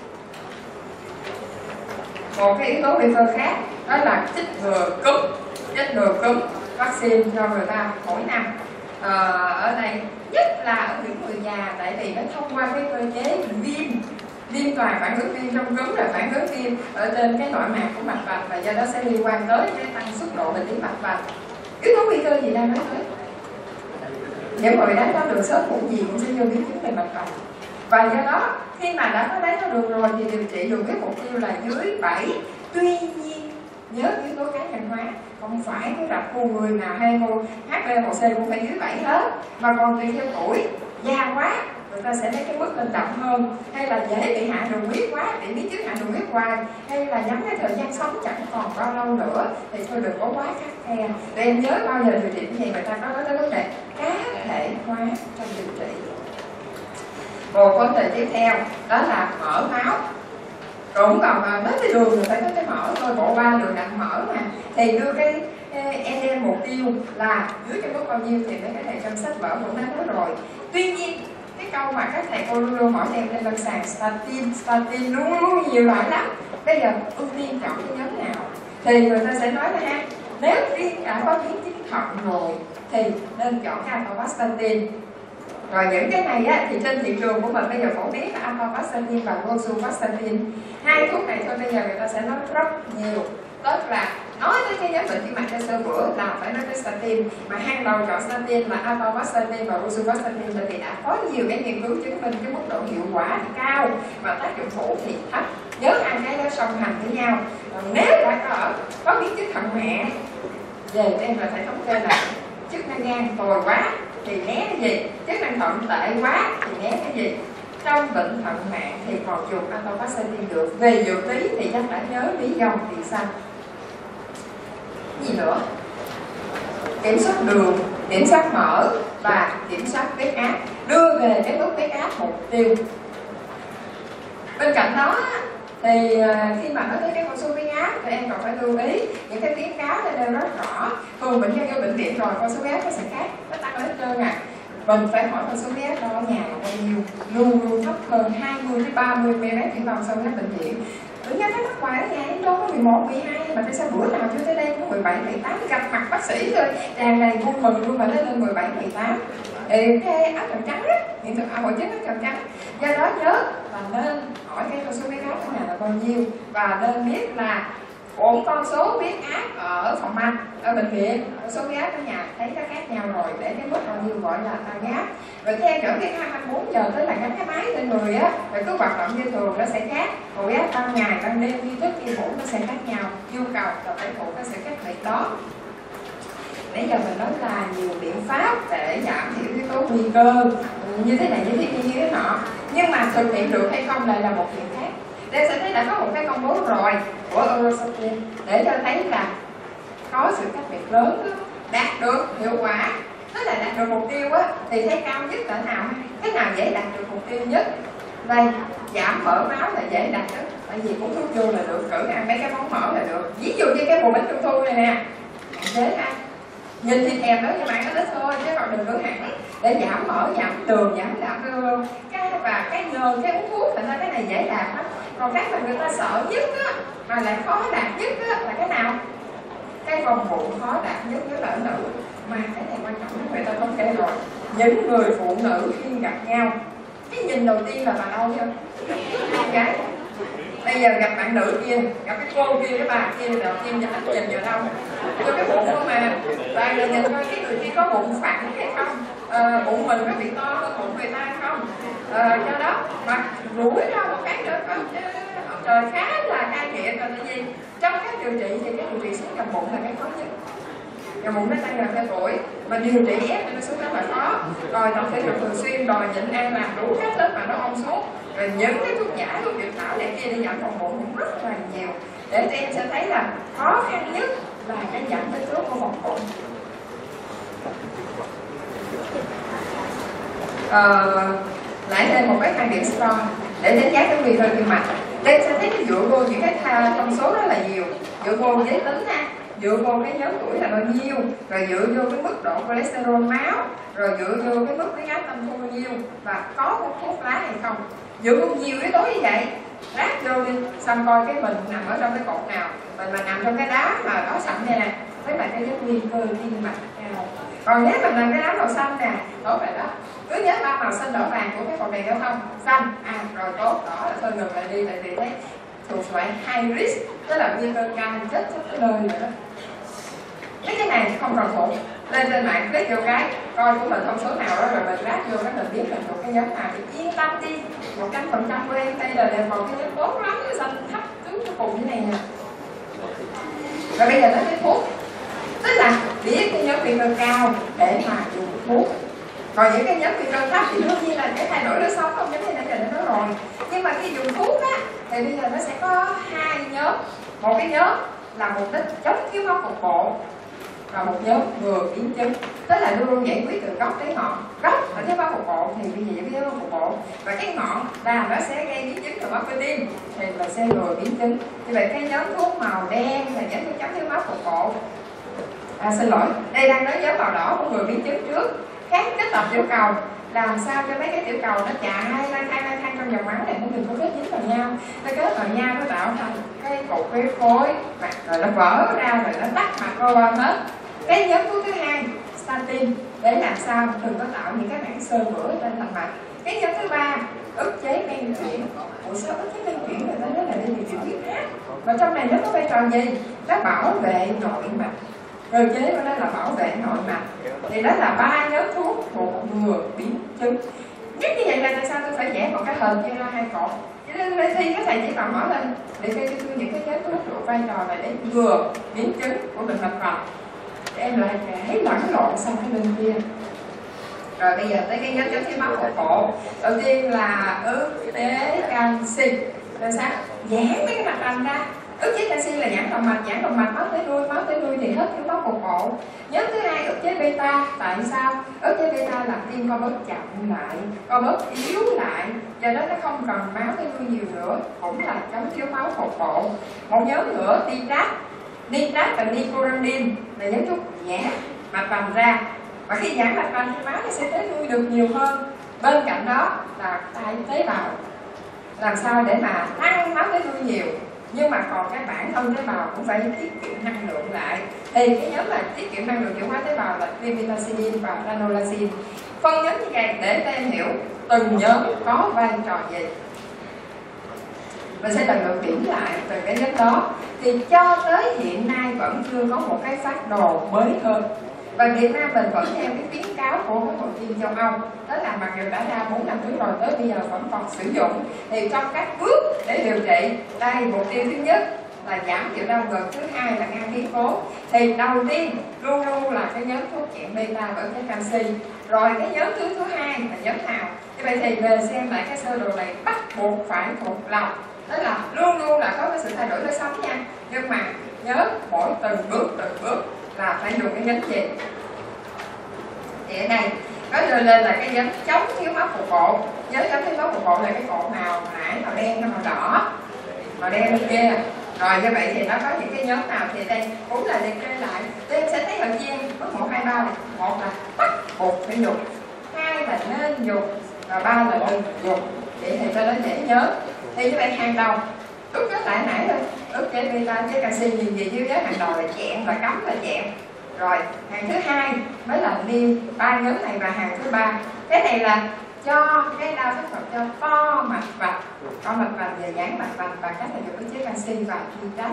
Một cái yếu tố nguy cơ khác đó là chích ngừa cúm, chích ngừa cúm vaccine cho người ta mỗi năm. À, ở đây nhất là ở những người già, tại vì nó thông qua cái cơ chế viêm viêm toàn phản ứng viêm trong cúm là phản ứng viêm ở trên cái nội mạc của mạch vành, và do đó sẽ liên quan tới cái tăng速độ bệnh lý mạch vành. Yếu tố nguy cơ gì đang nói tới? Những người đái tháo đường sớm cũng gì cũng sẽ vô biến chứng về mạch vành. Và do đó khi mà đã có đái tháo đường rồi thì điều trị được cái mục tiêu là dưới bảy. Tuy nhiên nhớ yếu tố cá nhân hóa, không phải cái rạp khu người nào hay ngô hát bê một xê cũng phải dưới bảy hết, mà còn tùy theo tuổi, già quá người ta sẽ lấy cái mức lên đậm hơn, hay là dễ bị hạ đường huyết quá, bị biến chứng hạ đường huyết hoài, hay là nhắm cái thời gian sống chẳng còn bao lâu nữa thì thôi đừng có quá khắt khe. Để em nhớ bao giờ điều trị như vậy người ta có nói tới vấn đề cá thể hóa trong điều trị. Một vấn đề tiếp theo đó là mỡ máu. Cũng còn nói tới đường người ta có cái mỡ thôi, bộ ba đường nặng mỡ mà, thì đưa cái en em mục tiêu là dưới cái mức bao nhiêu thì mấy cái thầy trong sách vở cũng đã nói rồi. Tuy nhiên cái câu mà các thầy cô luôn luôn hỏi em lên lâm sàng statin, statin luôn luôn nhiều loại lắm. Bây giờ ưu tiên chọn cái nhóm nào thì người ta sẽ nói là ha, nếu đã có biến chứng thận rồi thì nên chọn cái atorvastatin. Rồi những cái này á, thì trên thị trường của mình bây giờ phổ biến là atorvastatin và rosuvastatin. Hai thuốc này thôi bây giờ người ta sẽ nói rất nhiều. Tức là nói tới cái nhóm bệnh tim mạch cho sơ bữa là phải nói tới statin, mà hàng đầu chọn statin là atorvastatin và rosuvastatin, bởi vì đã có nhiều cái nghiên cứu chứng minh cái mức độ hiệu quả thì cao mà tác dụng phụ thì thấp. Nhớ hai cái đó song hành với nhau. Còn nếu đã có có biến chứng thận mẹ về em là phải thống kê là chức năng gan tồi quá thì né cái gì, chức năng thận tệ quá thì né cái gì. Trong bệnh thận mạng thì còn dùng atorvastatin được. Về dược lý thì chắc đã nhớ lý do vì sao. Gì nữa? Kiểm soát đường, kiểm soát mỡ và kiểm soát huyết áp. đưa về cái mức huyết áp mục tiêu. Bên cạnh đó thì khi mà nói tới cái con số huyết áp thì em còn phải lưu ý những cái khuyến cáo đây đều rất rõ. Thường bệnh nhân vô bệnh viện rồi con số huyết áp nó sẽ khác, nó tăng lên hết trơn à. Mình phải hỏi con số huyết áp đo ở nhà là bao nhiêu, luôn luôn thấp hơn hai mươi đến ba mươi mi-li-mét thủy vào so với bệnh viện. Bệnh nhân thấy mắc hoài ở nhà em đâu có mười một, mười hai mà tại sao bữa nào chưa tới đây có mười bảy, mười tám, gặp mặt bác sĩ rồi tràn đầy vui mừng luôn mà nó lên mười bảy, mười tám. Thì cái áp tràng trắng á, hiện thực hội chứng áp tràng trắng. Do đó nhớ là nên hỏi cái con số huyết áp ở nhà là bao nhiêu và nên biết là ổn con số huyết áp ở phòng mạch, ở bệnh viện, con số huyết áp ở nhà thấy nó khác nhau rồi, để cái mức bao nhiêu gọi là tăng áp. Rồi theo dõi cái hai mươi bốn giờ tới là gắn cái máy lên người á, rồi cứ hoạt động như thường nó sẽ khác. Huyết áp tăng ngày, tăng đêm, khi thức, khi ngủ nó sẽ khác nhau, nhu cầu và phải phụ nó sẽ khác biệt đó. Nãy giờ mình nói là nhiều biện pháp để giảm thiểu yếu tố nguy cơ như thế này, như thế kia, như thế nọ, nhưng mà thực hiện được hay không lại là một chuyện khác. Đây sẽ thấy đã có một cái công bố rồi của Eurostat để cho thấy là có sự khác biệt lớn đó. Đạt được hiệu quả, tức là đạt được mục tiêu á, thì thấy cao nhất là nào? Cái nào dễ đạt được mục tiêu nhất? Đây, giảm mỡ máu là dễ đạt nhất, tại vì cũng thuốc vô là được, cử ăn mấy cái món mỡ là được. Ví dụ như cái bộ bánh trung thu này nè, hạn chế ăn, nhìn thì thèm đó nhưng mà ăn nó ít thôi, chứ còn đừng có hẳn, để giảm mỡ, giảm đường, giảm đạm đường, cái và cái nhờ cái uống thuốc, thành ra cái này dễ đạt lắm. Còn cái mà người ta sợ nhất á, mà lại khó đạt nhất á, là cái nào? Cái vòng bụng khó đạt nhất với ở nữ, mà cái này quan trọng nhất người ta thống kê rồi. Những người phụ nữ khi gặp nhau, cái nhìn đầu tiên là bà đâu chưa? Con gái. Bây giờ gặp bạn nữ kia, gặp cái cô kia, cái bà kia, đầu tiên cho anh nhìn vào đâu? Cho cái bụng không mà, và rồi nhìn coi cái người kia có bụng phẳng hay không, à, bụng mình có bị to hơn bụng người ta không, à, do đó mà rủi ra một cái nữa không chứ. Trời khá là cay nghiệt rồi, tại vì trong các điều trị thì cái điều trị xuống cầm bụng là cái khó nhất. Cầm bụng nó tăng dần theo tuổi, mà điều trị ép nó xuống rất là khó. Rồi tập thể dục thường xuyên, rồi nhịn ăn làm đủ các thứ mà nó không xuống. Rồi những cái thuốc giả, thuốc điều thảo để kia đi giảm vòng bụng cũng rất là nhiều. Để cho em sẽ thấy là khó khăn nhất là cái giảm kích thước của vòng bụng. Ờ, lại thêm một cái thang điểm score để đánh giá cái nguy cơ tim mạch. Đây sẽ thấy cái dựa vô những cái thông số rất là nhiều, dựa vô giới tính ha, dựa vô cái nhóm tuổi là bao nhiêu, rồi dựa vô cái mức độ cholesterol máu, rồi dựa vô cái mức huyết áp tâm thu bao nhiêu và có hút thuốc lá hay không. Dựa vô nhiều yếu tố như vậy, lát vô đi, xong coi cái mình nằm ở trong cái cột nào. Mình mà nằm trong cái đá mà đỏ sậm này nè, với lại cái nguy cơ tim mạch cao. Còn nếu mình làm cái đá màu xanh nè, tốt rồi đó. Cứ nhớ ba màu xanh đỏ vàng của cái cột đèn giao thông. Xanh, à rồi tốt, đỏ là thôi ngừng lại đi, tại vì thấy thuộc loại high risk, tức là nguy cơ cao chết chết tới nơi rồi đó. Mấy cái này không cần phụ, lên trên mạng click vô cái coi của mình thông số nào đó rồi mình lát vô cái mình biết mình thuộc cái nhóm nào thì yên tâm đi, một trăm phần trăm của em đây là đều còn cái nhóm tốt lắm, cái xanh thấp xuống cái cùng như này nè. Rồi bây giờ nói cái thuốc, tức là biết cái nhóm nguy cơ cao để mà dùng thuốc. Còn những cái nhóm nguy cơ thấp thì đương nhiên là cái thay đổi lối sống không, giống như nãy giờ nó nói rồi. Nhưng mà khi dùng thuốc á thì bây giờ nó sẽ có hai nhóm. Một cái nhóm là mục đích chống thiếu máu cục bộ và một nhóm ngừa biến chứng, tức là luôn luôn giải quyết từ gốc tới ngọn. Gốc là thiếu máu cục bộ thì bây giờ giải quyết thiếu máu cục bộ, và cái ngọn là nó sẽ gây biến chứng từ máu cơ tim thì là sẽ ngừa biến chứng. Như vậy cái nhóm thuốc màu đen là nhóm thuốc chống thiếu máu cục bộ. À, xin lỗi, đây đang nói nhóm màu đỏ của người biến chứng trước. Khác kết hợp tiểu cầu, làm sao cho mấy cái tiểu cầu nó chạy lang thang lang thang trong dòng máu này, nó đừng có kết dính vào nhau, nó kết vào nhau nó tạo thành cái cục huyết khối, rồi nó vỡ ra rồi nó tắc mạch qua hết. Cái nhóm thuốc thứ hai, statin, để làm sao đừng có tạo những cái mảng xơ vữa trên thành mạch. Cái nhóm thứ ba, ức chế men chuyển. Ủa sao ức chế men chuyển người ta nói là đi điều trị huyết áp, và trong này nó có vai trò gì? Nó bảo vệ nội mạch, cơ chế của nó là bảo vệ nội mạch. Thì đó là ba nhóm thuốc phòng ngừa biến chứng. Nhất như vậy là tại sao tôi phải vẽ một cái hình chia ra hai cột? Cho nên đề thi các thầy chỉ cần mở lên để cho tôi những cái nhóm thuốc độ vai trò là để ngừa biến chứng của bệnh mạch vành. Em lại kể lẫn lộn sang cái bên kia. Rồi bây giờ tới cái nhóm chống thiếu máu cục bộ. Đầu tiên là ức chế canxi. Rồi sao? Giãn mấy cái mạch vành ra. Ức chế canxi là giãn động mạch, giãn động mạch máu tới nuôi, máu tới nuôi thì hết thiếu máu cục bộ. Nhóm thứ hai ức chế beta, tại sao? Ức chế beta làm tim co bớt chậm lại, co bớt yếu lại, do đó nó không cần máu tới nuôi nhiều nữa, cũng là chống thiếu máu cục bộ. Một nhóm nữa nitrat, nitrat và nicotinamide là nhóm thuốc giãn mạch vành ra, và khi giãn mạch vành thì máu nó sẽ tới nuôi được nhiều hơn. Bên cạnh đó là tại tế bào, làm sao để mà tăng máu tới nuôi nhiều, nhưng mà còn cái bản thân tế bào cũng phải tiết kiệm năng lượng lại. Thì cái nhóm mà tiết kiệm năng lượng chuyển hóa tế bào là trimetazidine và ranolazine. Phân nhóm như vậy để các em hiểu từng nhóm có vai trò gì. Mình sẽ lần lượt điểm lại từ cái nhóm đó. Thì cho tới hiện nay vẫn chưa có một cái phác đồ mới hơn. Và Việt Nam mình vẫn theo cái khuyến cáo của các hội viên châu Âu, đó là mặc dù đã ra bốn năm trước rồi, tới bây giờ vẫn còn sử dụng. Thì trong các bước để điều trị, đây mục tiêu thứ nhất là giảm chịu đau ngực, thứ hai là ngăn biến cố. Thì đầu tiên luôn luôn là cái nhóm thuốc dạng beta và cái canxi. Rồi cái nhóm thứ thứ hai là nhóm nào? Như vậy thì về xem lại cái sơ đồ này bắt buộc phải thuộc lòng, đó là luôn luôn là có cái sự thay đổi lối sống nha. Nhưng mà nhớ mỗi từng bước từng bước là phải dùng cái nhóm gì. Thì ở đây có đưa lên là cái nhóm chống thiếu máu cục bộ. Nhớ chống thiếu máu cục bộ là cái cột màu nãy, màu đen, màu đỏ, màu đen bên kia. Rồi như vậy thì nó có những cái nhóm nào thì đây cũng là liệt kê lại. Thì em sẽ thấy ở trên bước một, hai, ba này. Một là bắt buộc phải dùng, hai là nên dùng, và ba là đừng dùng. Vậy thì cho nó dễ nhớ. Thì như vậy hàng đầu lúc đó tại nãy thôi, ức chế beta, chế canxi gì gì chứ nhớ hàng đầu là chẹn và cấm là chẹn. Rồi hàng thứ hai mới là niêm ba nhóm này, và hàng thứ ba cái này là cho cái đau thắt ngực, cho co mạch vành, co mạch vành và giãn mạch vành, và cách là dùng ức chế canxi và nitrat.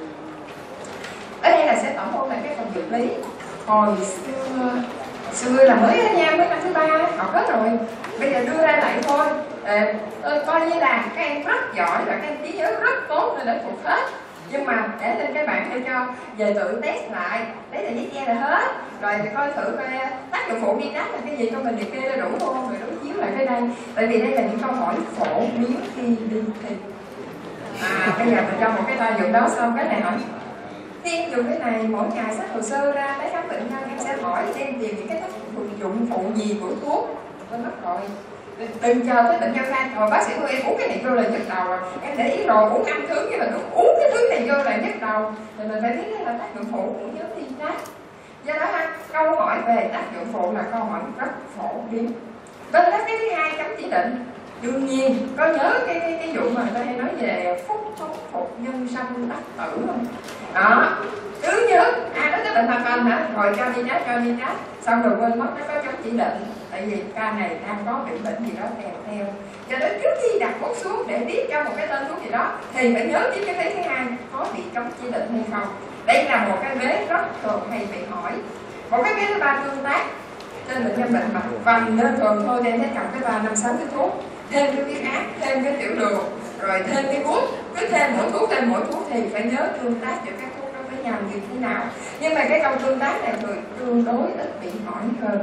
Ở đây là sẽ tổng hợp lại cái phần dược lý. Hồi xưa xưa là mới nha, mới năm thứ ba học hết rồi, bây giờ đưa ra lại thôi. Ờ, coi như là các em rất giỏi và các em trí nhớ rất tốt nên đã thuộc hết. Nhưng mà để lên cái bảng để cho về tự test lại, lấy tờ giấy che là hết. Rồi thì coi thử coi tác dụng phụ nitrat là cái gì, cho mình liệt kê ra đủ không, rồi đối chiếu lại cái đây. Tại vì đây là những câu hỏi phổ biến khi đi thi. À bây giờ mình cho một cái tác dụng đó xong cái này hỏi tiên dùng cái này mỗi ngày sách hồ sơ ra tới khám bệnh nhân, em sẽ hỏi em tìm những cái tác dụng phụ gì của thuốc. Tôi mất rồi, đừng chờ tới bệnh nhân khai rồi bác sĩ của em uống cái này vô là nhức đầu rồi, em để ý rồi uống năm thứ nhưng mà uống cái thứ này vô là nhức đầu, thì mình phải biết đây là tác dụng phụ của nhóm nitrat. Do đó ha, câu hỏi về tác dụng phụ là câu hỏi rất phổ biến. Bên đó cái thứ hai cấm chỉ định, đương nhiên có nhớ cái cái cái vụ mà người ta hay nói về phúc thống phục nhân sanh đắc tử không? Đó, cứ nhớ ai nói tới bệnh mạch vành hả, rồi cho nitrat cho nitrat, xong rồi quên mất nó có chống chỉ định, tại vì ca này đang có bệnh bệnh gì đó kèm theo. Cho nên trước khi đặt thuốc xuống để biết cho một cái tên thuốc gì đó thì phải nhớ tiếp cái thứ hai có bị chống chỉ định hay không. Đây là một cái vế rất thường hay bị hỏi. Một cái vế thứ ba tương tác trên bệnh nhân bệnh mạch vành nên thường thôi đem thấy cầm cái ba năm sáu cái thuốc, thêm cái huyết áp, thêm cái tiểu đường, rồi thêm cái thuốc, cứ thêm mỗi thuốc thêm mỗi thuốc thì phải nhớ tương tác giữa các thuốc đó với nhau như thế nào. Nhưng mà cái câu tương tác này thường tương đối ít bị hỏi hơn.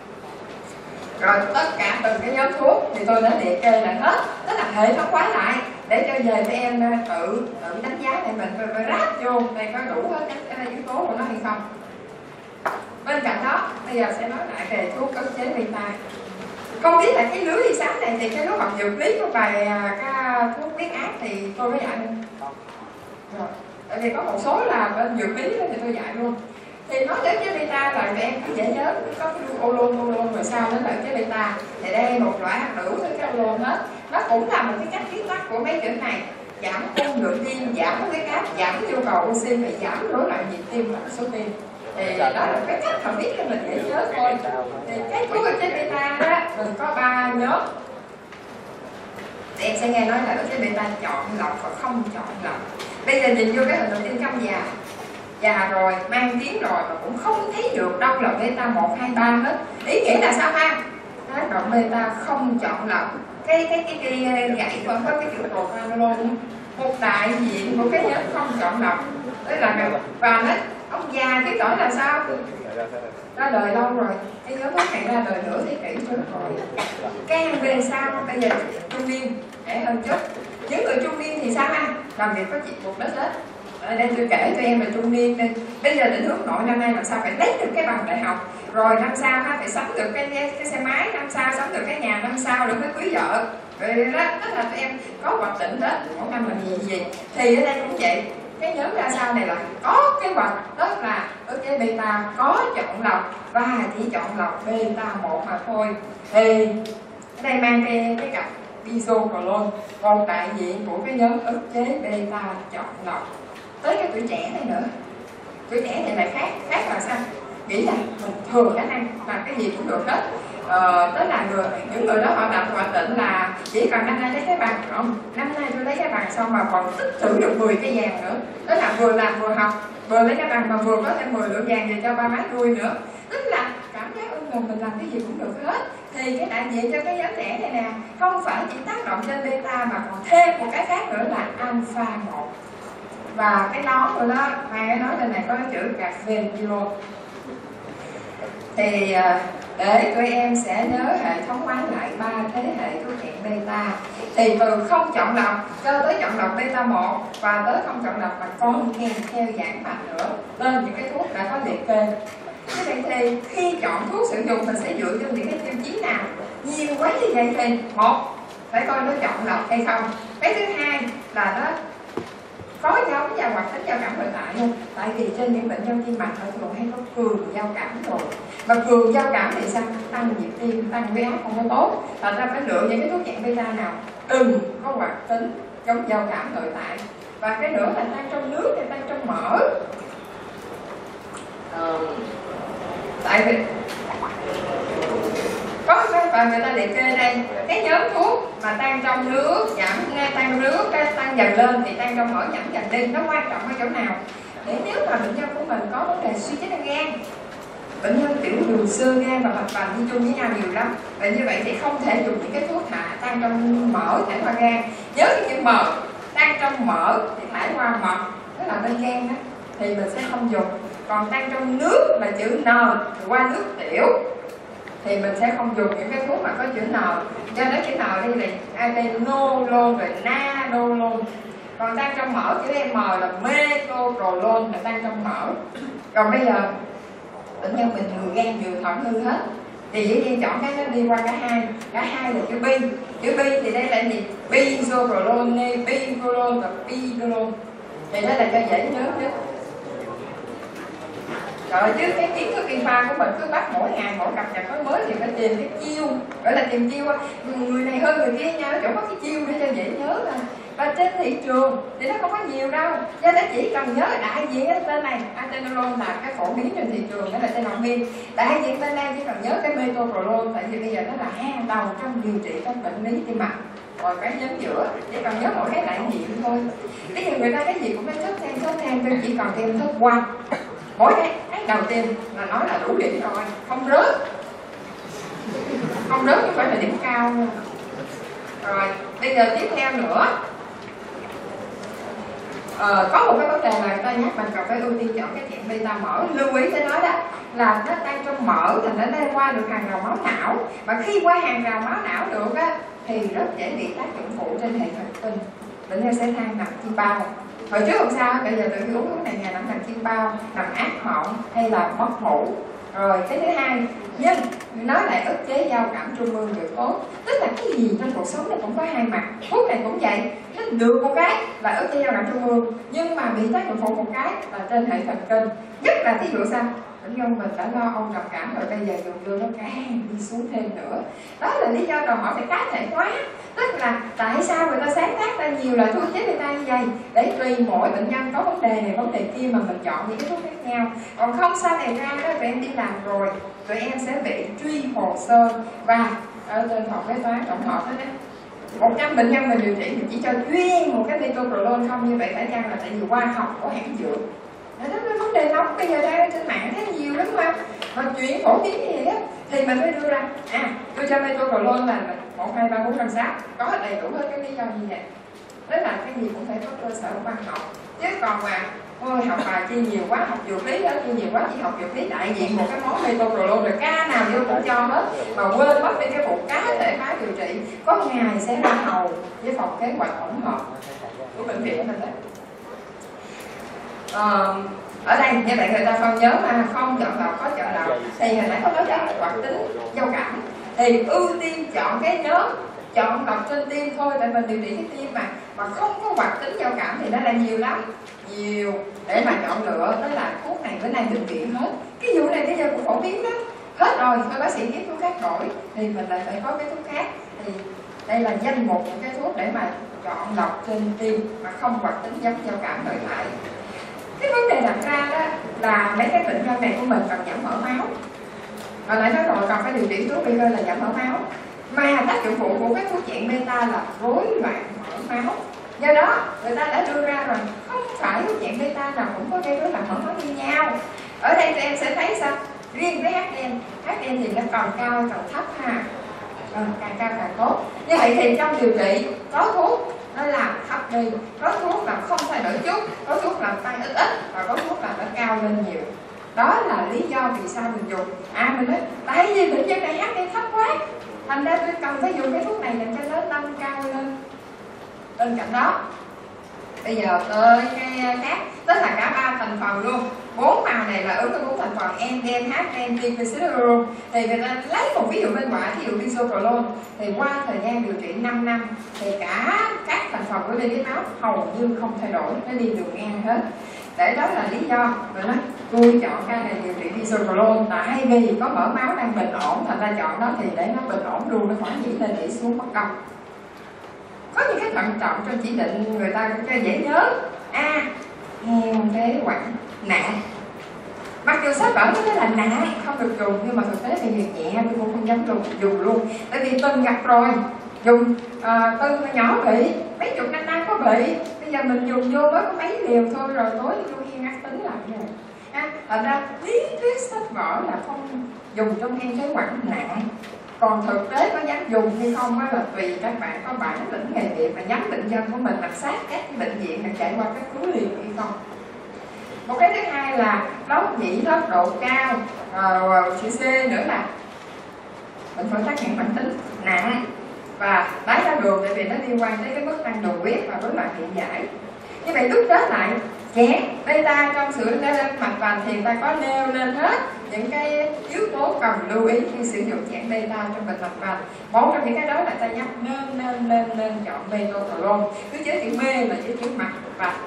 Rồi tất cả từng cái nhóm thuốc thì tôi đã liệt kê lại hết, tức là hệ thống hóa lại để cho về các em tự tự đánh giá lại mình rồi ráp vô đây có đủ hết các yếu tố của nó hay không. Bên cạnh đó bây giờ sẽ nói lại về thuốc ức chế beta. Không biết là cái lứa đi sáng này thì cái lúc học dược lý của bài cái thuốc huyết áp thì tôi có dạy luôn. Rồi, tại vì có một số là bên dược lý thì tôi dạy luôn. Thì nói đến cái beta là các em cứ dễ nhớ, có cái olon olon rồi sao đến lại cái beta. Thì đây một loại hạt đủ với cái olon hết. Nó cũng là một cái cách viết tắt của mấy chữ này: giảm cung lượng tim, giảm huyết áp, giảm nhu cầu oxy và giảm rối loạn nhịp tim và số tim. Thì đó là cái cách mà viết cho mình dễ nhớ thôi. Thì cái thuốc trên beta đó mình có ba nhóm. Thì em sẽ nghe nói là cái beta chọn lọc và không chọn lọc. Bây giờ nhìn vô cái hình đầu tiên trong già, già rồi, mang tiếng rồi mà cũng không thấy được đâu là beta một, hai, ba hết. Ý nghĩa là sao ha? Tác động beta không chọn lọc. Cái cái cái cái gãy còn có cái chữ propranolol, một đại diện của cái nhóm không chọn lọc. Tức là và nó ông già cái tỏi là sao? Ra đời lâu rồi, cái nhóm thuốc này ra đời nửa thế kỷ trước rồi. Càng về sau bây giờ trung niên trẻ hơn chút. Những người trung niên thì sao ha? Làm việc có chịu cuộc đất hết. ở đây tôi kể cho em về trung niên đi. Bây giờ định hướng nội năm nay làm sao phải lấy được cái bằng đại học, rồi năm sau ha phải sắm được cái, cái xe máy, năm sau sắm được cái nhà, năm sau được mới cưới vợ. Rồi đó, tức là tụi em có hoạch định đó mỗi năm là gì gì. Thì ở đây cũng vậy, cái nhóm ra sao này là có kế hoạch, tức là ở cái beta có chọn lọc và chỉ chọn lọc beta một mà thôi. Thì ở đây mang cái cái cặp bisoprolol, còn đại diện của cái nhóm ức chế beta chọn lọc. Tới cái tuổi trẻ này nữa, tuổi trẻ này lại khác, khác là sao? Nghĩ là mình thường khả năng làm cái gì cũng được hết. Ờ, tức là người, những người đó họ đặt hoạch định là chỉ cần năm nay lấy cái bằng, không? Năm nay tôi lấy cái bằng xong mà còn tích trữ được mười cái vàng nữa. Tức là vừa làm vừa học, vừa lấy cái bằng mà vừa có thêm mười lượng vàng về cho ba má nuôi nữa. Tức là cảm giác ưng là mình làm cái gì cũng được hết. Thì cái đại diện cho cái nhóm trẻ này nè, không phải chỉ tác động trên beta mà còn thêm một cái khác nữa là alpha một. Và cái nón của nó, hai cái nón trên này có cái chữ carfentanil. Thì để tụi em sẽ nhớ hệ thống hóa lại ba thế hệ thuốc hẹn beta. Thì từ không chọn lọc cho tới chọn lọc beta một và tới không chọn lọc mà còn kèm theo giãn mạch nữa, lên những cái thuốc đã có liệt kê. Thế vậy thì khi chọn thuốc sử dụng mình sẽ dựa trên những cái tiêu chí nào? Nhiều quá như vậy thì một phải coi nó chọn lọc hay không. Cái thứ hai là nó có giống và hoặc tính giao cảm nội tại không? Tại vì trên những bệnh nhân tim mạch họ thường hay có cường giao cảm rồi, mà cường giao cảm thì sao? Tăng nhịp tim, tăng huyết áp không có tốt. Thành ra phải lựa những cái thuốc dạng beta nào đừng có hoạt tính giống giao cảm nội tại. Và cái nữa là tăng trong nước hay tăng trong mỡ. Ờ, tại vì có cái và người ta liệt kê đây cái nhóm thuốc mà tăng trong nước giảm tăng trong nước tăng dần lên thì tăng trong mỡ giảm dần đi. Nó quan trọng ở chỗ nào? Để nếu mà bệnh nhân của mình có vấn đề suy chức năng gan, bệnh nhân tiểu đường xơ gan và mạch vành đi chung với nhau nhiều lắm, và như vậy thì không thể dùng những cái thuốc hạ tăng trong mỡ thải qua gan. Nhớ cái chữ mỡ tăng trong mỡ thì thải qua mật, tức là bên gan đó, thì mình sẽ không dùng. Còn tăng trong nước là chữ N thì qua nước tiểu thì mình sẽ không dùng những cái thuốc mà có chữ N. Do đó chữ N đây là atenolol rồi nanolol. Còn tăng trong mỡ chữ M là metoprolol, là tăng trong mỡ. Còn bây giờ bệnh nhân mình người gan nhiều thận hư hết thì dĩ nhiên chọn cái nó đi qua cả hai. Cả hai là chữ bi. Chữ bi thì đây là gì? Bisoprolol, biprolol và pidolol. Thì đó là cho dễ nhớ nhất. Rồi chứ cái kiến thức y khoa của mình cứ bắt mỗi ngày mỗi cập nhật có mới thì phải tìm cái chiêu, gọi là tìm chiêu. Người này hơn người kia nhau, chỗ có cái chiêu để cho dễ nhớ là. Và trên thị trường thì nó không có nhiều đâu, cho nên chỉ cần nhớ đại diện cái tên này. Atenolol là cái phổ biến trên thị trường, đó là tên học viên. Đại diện tên này chỉ cần nhớ cái metoprolol, tại vì bây giờ nó là hàng đầu trong điều trị các bệnh lý tim mạch. Rồi cái nhóm giữa chỉ cần nhớ mỗi cái đại diện thôi. Bây giờ người ta cái gì cũng phải thất than thất than, tôi chỉ còn thêm thất quan. Mỗi cái, cái đầu tiên là nói là đủ điểm rồi, không rớt. Không rớt chứ phải là điểm cao. Rồi, bây giờ tiếp theo nữa. Ờ, có một cái vấn đề là người ta nhắc mình cần phải ưu tiên chọn cái dạng beta mỡ. Lưu ý tới nói đó là nó tăng trong mỡ thì nó đã qua được hàng rào máu não. Mà khi qua hàng rào máu não được á thì rất dễ bị tác dụng phụ trên hệ thần kinh. Bệnh nhân sẽ than nằm chi bao. Hồi trước hôm sau, bây giờ tự uống thuốc này nhà nằm thành chi bao, nằm ác mộng hay là mất ngủ. Rồi cái thứ hai, nhưng nói lại ức chế giao cảm trung ương được tốt. Tức là cái gì trong cuộc sống nó cũng có hai mặt. Thuốc này cũng vậy, nó được một cái là ức chế giao cảm trung ương, nhưng mà bị tác dụng phụ một cái là trên hệ thần kinh. Nhất là thí dụ sao bệnh nhân mình đã lo âu trầm cảm rồi, bây giờ dùng vô nó càng đi xuống thêm nữa. Đó là lý do đòi hỏi phải cá thể hóa. Tức là tại sao người ta sáng tác ra nhiều loại thuốc chế beta như vậy, để tùy mỗi bệnh nhân có vấn đề này vấn đề kia mà mình chọn những cái thuốc khác nhau. Còn không sau này ra đó tụi em đi làm rồi, tụi em sẽ bị truy hồ sơ và ở trên phòng kế toán tổng hợp đó đấy. Một trăm bệnh nhân mình điều trị mình chỉ cho duyên một cái metoprolol không, như vậy phải chăng là tại vì khoa học của hãng dược. Đó là vấn đề nóng bây giờ ra trên mạng thấy nhiều lắm mà. Mà chuyện phổ biến như vậy đó thì mình phải đưa ra, à tôi cho metoprolol là một hai ba bốn năm sáu, có đầy đủ hết cái lý do như vậy. Đó là cái gì cũng phải có cơ sở khoa học. Chứ còn mà ôi học bài chi nhiều quá, học dược lý đó chi nhiều quá, chỉ học dược lý đại diện một cái món metoprolol rồi ca nào vô cũng cho hết, mà quên mất đi cái một cá thể hóa điều trị. Có ngày sẽ ra hầu với phòng kế hoạch tổng hợp của bệnh viện mình đó. uh, ở đây như vậy người ta không nhớ mà không chọn lọc có chọn lọc thì hồi nãy có nói là hoạt tính giao cảm thì ưu tiên chọn cái nhóm chọn lọc trên tim thôi, tại mình điều trị cái tim mà mà không có hoạt tính giao cảm thì nó là nhiều lắm, nhiều để mà chọn lựa. Đó là thuốc này bữa nay bệnh viện hết, cái vụ này bây giờ cũng phổ biến đó, hết rồi thôi bác sĩ kiếm thuốc khác đổi thì mình lại phải có cái thuốc khác. Thì đây là danh mục những cái thuốc để mà chọn lọc trên tim mà không hoạt tính giống giao cảm nội tại. Cái vấn đề đặt ra đó là mấy cái bệnh nhân này của mình cần giảm mỡ máu, hồi nãy nói rồi cần phải điều trị thuốc bây giờ là giảm mỡ máu, mà tác dụng phụ của các thuốc dạng beta là rối loạn mỡ máu. Do đó người ta đã đưa ra rằng không phải thuốc dạng beta nào cũng có gây rối loạn mỡ máu như nhau. Ở đây tụi em sẽ thấy sao, riêng với hát en, hát en thì nó còn cao còn thấp ha, ừ, càng cao càng tốt. Như vậy thì trong điều trị có thuốc nó làm thấp đi, có thuốc làm không thay đổi chút, có thuốc làm tăng ít ít và có thuốc làm nó cao lên nhiều. Đó là lý do vì sao mình dùng. À mình nói tại vì bệnh nhân này hát en thấp quá, thành ra tôi cần phải dùng cái thuốc này để cho nó tăng cao lên. Bên cạnh đó bây giờ tới cái khác, tức là cả ba thành phần luôn, bốn màu này là ứng với bốn thành phần enden, hát-en, ticagrelor. Thì người ta lấy một ví dụ bên ngoài, ví dụ bisoprolol thì qua thời gian điều trị năm năm thì cả các thành phần của lipid máu hầu như không thay đổi, nó đi đường ngang hết. Để đó là lý do mình nói tôi chọn ca này điều trị bisoprolol tại vì có mỡ máu đang bình ổn, thành ra chọn đó thì để nó bình ổn luôn, nó khỏi nhảy lên nhảy xuống mất công. Có những cái thận trọng trong chỉ định người ta cũng cho dễ nhớ. A, heo phế quản nặng. Mặc dù sách vở nó là nặng không được dùng, nhưng mà thực tế thì việc nhẹ tôi cũng không dám dùng, dùng luôn. Tại vì từng gặp rồi, dùng uh, từ nhỏ bị, mấy chục năm nay có bị, bây giờ mình dùng vô mới có mấy liều thôi rồi tối vô hen ác tính làm gì. À, thành ra lý thuyết sách vở là không dùng trong hen phế quản nặng. Còn thực tế có dám dùng hay không á là tùy các bạn có bản lĩnh nghề nghiệp và nhắm bệnh nhân của mình làm sát các bệnh viện là chạy qua các cứu liền hay không. Một cái thứ hai là đốc nhĩ tốc độ cao, uh, chữ C nữa là bệnh phổi tắc nghẽn mãn tính nặng và đái tháo đường, tại vì nó liên quan tới cái mức tăng đường huyết và rối loạn điện giải. Như vậy đúc kết lại, chén beta trong sữa lên mạch vành thì ta có nêu lên hết những cái yếu tố cần lưu ý khi sử dụng chén beta trong bệnh mạch vành. Một trong những cái đó là ta nhắc nên nên nên nên chọn metoprolol, cứ chế chữ B là chế chữ mạch vành.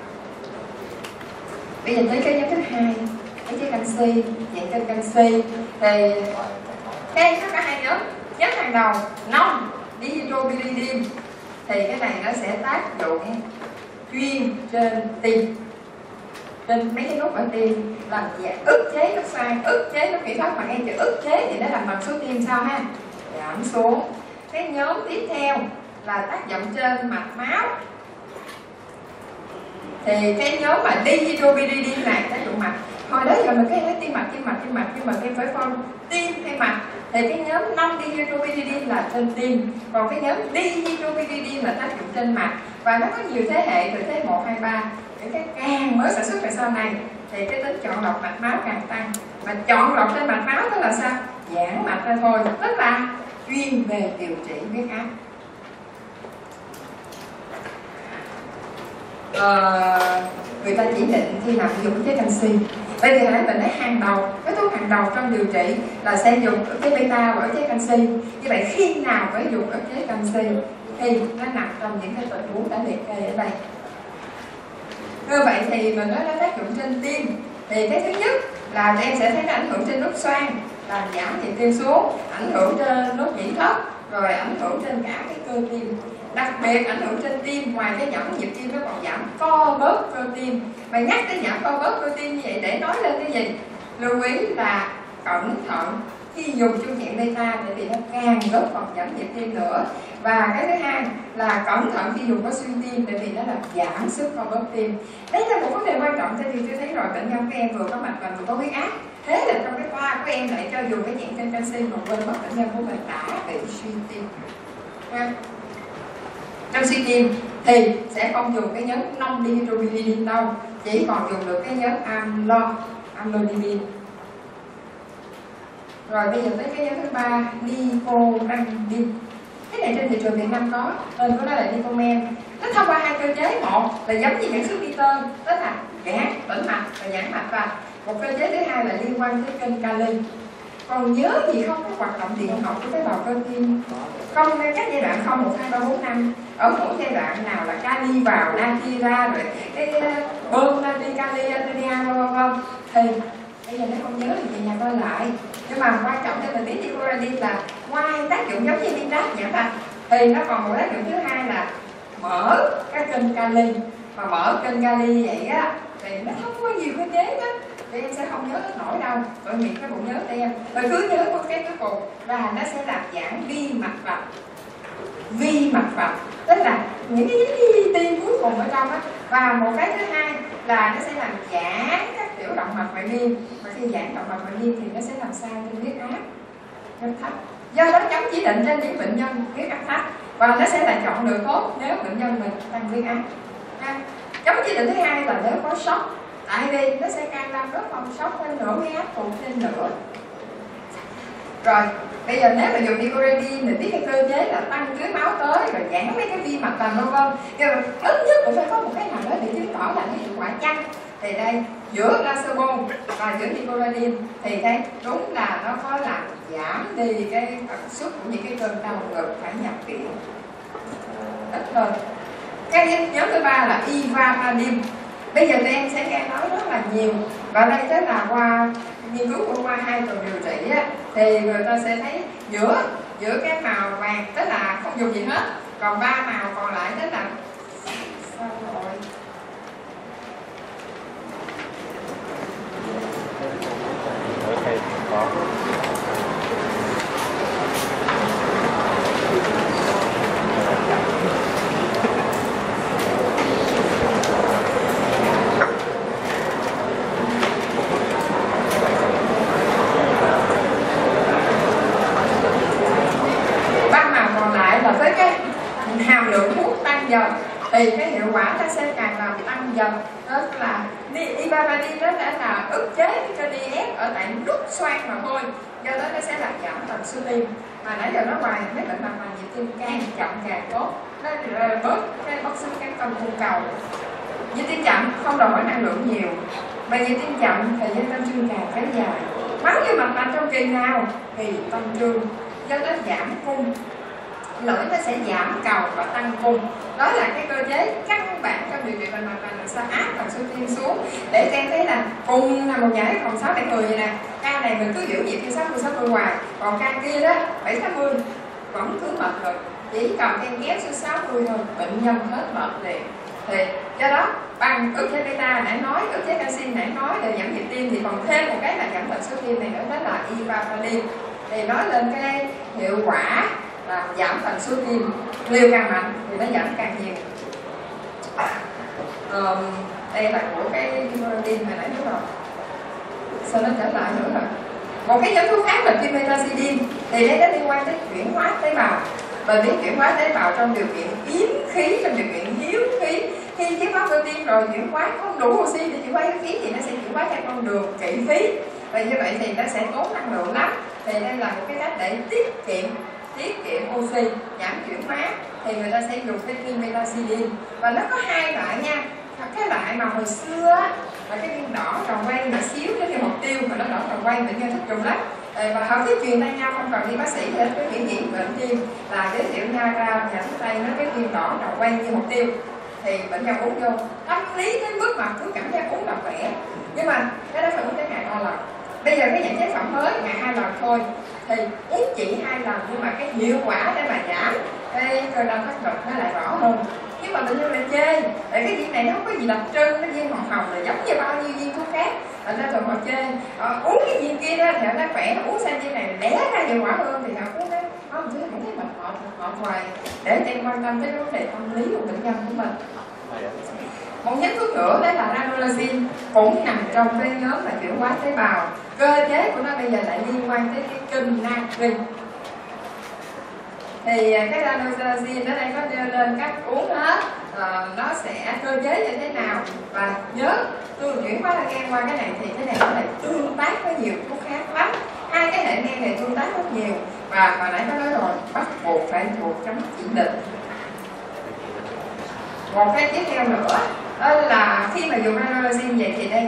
Bây giờ tới cái nhóm thứ hai, cái chế canxi, dạng kênh canxi thì đây có cả hai nhóm. Nhóm hàng đầu nông dihydropyridine thì cái này nó sẽ tác dụng chuyên trên tim, trên mấy cái nút ở tim, làm giảm ức chế nút xoang, ức chế nút kiểm soát. Mà nghe chữ ức chế thì nó làm bằng số tim sao ha, giảm xuống. Cái nhóm tiếp theo là tác dụng trên mạch máu thì cái nhóm mà dihydropyridine này tác dụng mạch. Hồi đó giờ mình cái nói tim mạch, tim mạch, tim mạch, nhưng mà tim phải phân tim hay mạch thì cái nhóm non dihydropyridine là trên tim, còn cái nhóm dihydropyridine là tác dụng trên mạch. Và nó có nhiều thế hệ từ thế một, hai, ba. Những cái càng mới sản xuất về sau này thì cái tính chọn lọc mạch máu càng tăng. Mà chọn lọc trên mạch máu tức là sao? Giãn mạch ra thôi, tức là chuyên về điều trị huyết áp. Ờ, người ta chỉ định khi nào dùng chế canxi. Vậy thì hãy mình thấy hàng đầu, cái thuốc hàng đầu trong điều trị là sẽ dùng cái beta và chế canxi. Như vậy khi nào phải dùng ức chế canxi thì nó nằm trong những cái tình huống đã liệt kê ở đây. Như vậy thì mình nói nó tác dụng trên tim thì cái thứ nhất là em sẽ thấy nó ảnh hưởng trên nút xoang, làm giảm nhịp tim xuống, ảnh hưởng trên nút nhĩ thất, rồi ảnh hưởng trên cả cái cơ tim. Đặc biệt ảnh hưởng trên tim, ngoài cái giảm nhịp tim nó còn giảm co bóp cơ tim. Mà nhắc tới giảm co bóp cơ tim như vậy để nói lên cái gì? Lưu ý là cẩn thận khi dùng chung dạng beta tại vì nó càng góp phần giảm nhịp tim nữa. Và cái thứ hai là cẩn thận khi dùng có xuyên tim tại vì nó làm giảm sức co bóp tim. Đấy là một vấn đề quan trọng, tại vì tôi thấy rồi bệnh nhân của em vừa có mạch vành vừa có huyết áp. Thế là trong cái khoa của em lại cho dùng cái dạng kênh canxi mà quên mất bệnh nhân của mình đã bị suy tim. Ha. Trong suy tim thì sẽ không dùng cái nhóm non dihydropyridine đâu, chỉ còn dùng được cái nhóm amlo, amlodipine. Rồi bây giờ tới cái nhóm thứ ba, nicorandin. Cái này trên thị trường Việt Nam có, tên của nó là Nicomen. Nó thông qua hai cơ chế, một là giống như sản xuất nitơ, tức là gas tĩnh mạch và giãn mạch. Và một cơ chế thứ hai là liên quan tới kênh kali. Còn nhớ gì không, cái hoạt động điện học của tế bào cơ tim không, các giai đoạn không, một, hai, ba, bốn, năm, ở mỗi giai đoạn nào là kali vào, natri ra, rồi cái bơm natri, kali, artenia, vân vân. Thì bây giờ nếu không nhớ thì về nhà coi lại. Nhưng mà quan trọng cho mình biết Digoradin là ngoài tác dụng giống như Vinrad giảm mạch thì nó còn một tác dụng thứ hai là mở các kênh kali. Mà mở kênh kali vậy á thì nó không có nhiều cơ chế đó, thì em sẽ không nhớ hết nổi đâu. Tội nghiệp các bộ nhớ cho em. Rồi cứ nhớ một cái cuối cùng là nó sẽ làm giãn vi mạch vành. Vi mạch vành tức là những cái tim cuối cùng ở trong á. Và một cái thứ hai là nó sẽ làm giãn các tiểu động mạch ngoại biên. Mà khi giãn động mạch ngoại biên thì nó sẽ làm sao trên huyết áp rất thấp. Do đó chống chỉ định trên những bệnh nhân huyết áp thấp, và nó sẽ là chọn lựa tốt nếu bệnh nhân mình tăng huyết áp. Chống chỉ định thứ hai là nếu có sốc, tại vì nó sẽ càng làm rất phòng sốc lên nữa, huyết áp tụt lên nữa. Rồi bây giờ nếu mà dùng Digoradin mình biết cái cơ chế là tăng tưới máu tới rồi giãn mấy cái vi mạch vành vân vân, nhưng mà ít nhất cũng phải có một cái nào đó để chứng tỏ là nó hiệu quả chăng. Thì đây giữa Placebo và giữa Digoradin thì đây đúng là nó có làm giảm đi cái tần suất của những cái cơn đau ngực phải nhập viện ít hơn. Cái nhóm thứ ba là Ivabradin. Bây giờ tụi em sẽ nghe nói rất là nhiều, và đây tức là qua nghiên cứu của qua hai tuần điều trị á, thì người ta sẽ thấy giữa giữa cái màu vàng tức là không dùng gì hết, còn ba màu còn lại tức là sao rồi dần thì cái hiệu quả nó sẽ càng làm tăng dần. Đó là Ivabradin đó đã là ức chế cái kênh i ép ở tại nút xoang mà thôi, do đó nó sẽ làm giảm tần số tim. Mà nãy giờ nói hoài mấy bệnh mạch vành nhịp tim càng chậm càng tốt, nó bớt cái bất xứng cán cân cung cầu. Nhịp tim chậm không đòi hỏi năng lượng nhiều, mà nhịp tim chậm thì tâm trương càng kéo dài. Máu vô mạch vành trong kỳ nào thì tâm trương, do đó giảm cung, lỗi nó sẽ giảm cầu và tăng cung. Đó là cái cơ chế căn bản trong điều trị bệnh mạch vành, làm sao áp tần số tim xuống để em thấy là cùng là một nhảy phòng sáu bảy người vậy nè, ca này mình cứ giữ nhịp tim sáu mươi sáu mươi hoài, còn ca kia đó bảy tám mươi vẫn cứ mệt rồi, chỉ cần em kéo xuống sáu mươi thôi bệnh nhân hết mệt liền. Thì do đó bằng ức chế beta nãy nói, ức chế canxi nãy nói để giảm nhịp tim, thì còn thêm một cái là giảm tần số tim này nữa, đó là Ivabradin. Thì nói lên cái hiệu quả là giảm tần số tim, liều càng mạnh thì nó giảm càng nhiều. À, đây là của cái Digoradin hồi nãy đúng rồi, sao nó trở lại nữa rồi. Một cái nhóm thuốc khác là Trimetazidine, thì đây nó liên quan tới chuyển hóa tế bào. Và biết chuyển hóa tế bào trong điều kiện yếm khí, trong điều kiện hiếm khí, khi chuyển hóa cơ tim rồi chuyển hóa không đủ oxy để chuyển hóa khí thì nó sẽ chuyển hóa theo con đường kỵ khí, và như vậy thì nó sẽ tốn năng lượng lắm. Thì đây là một cái cách để tiết kiệm tiết kiệm oxy, giảm chuyển hóa, thì người ta sẽ dùng cái Trimetazidine. Và nó có hai loại nha. Cái loại mà hồi xưa là cái viên đỏ tròn quay mà xíu cái cái mục tiêu mà nó đỏ tròn quay, bệnh nhân thích dùng lắm. Và họ cứ truyền tay nhau, không cần đi bác sĩ để cái biểu diễn bệnh tim là giới thiệu nhau ra nhà thuốc tây nó cái viên đỏ tròn quay như mục tiêu, thì bệnh nhân uống vô tâm lý đến mức mà cứ cảm giác uống là khỏe. Nhưng mà cái đó phải uống tới ngày ba lần. Bây giờ cái dạng chế phẩm mới ngày hai lần thôi, thì uống chỉ hai lần nhưng mà cái hiệu quả để mà giảm cái cơn đau thắt ngực nó lại rõ hơn. Nhưng mà bệnh nhân lại chê, tại cái viên này nó không có gì đặc trưng, cái viên hồng hồng là giống như bao nhiêu viên thuốc khác, bệnh nhân thường họ chê à, uống cái viên kia đó thì nó khỏe, uống sang viên này lẽ ra hiệu quả hơn, thì họ uống đó không chứ không thấy mệt mỏi mệt hoài, để em quan tâm tới vấn đề tâm lý của bệnh nhân của mình. Một nhóm thuốc nữa đó là Ranolazine, cũng nằm trong cái nhóm là chuyển hóa tế bào. Cơ chế của nó bây giờ lại liên quan tới cái kênh natri. Thì cái Ranolazine ở đây có nêu lên cách uống hết, à, nó sẽ cơ chế như thế nào, và nhớ tôi chuyển hóa gan qua cái này thì cái này nó lại tương tác với nhiều thuốc khác lắm. Hai cái hệ gen này tương tác rất nhiều, và hồi nãy có nói rồi bắt buộc phải thuộc chống chỉ định. Một cái tiếp theo nữa đó là khi mà dùng Ranolazine vậy thì đây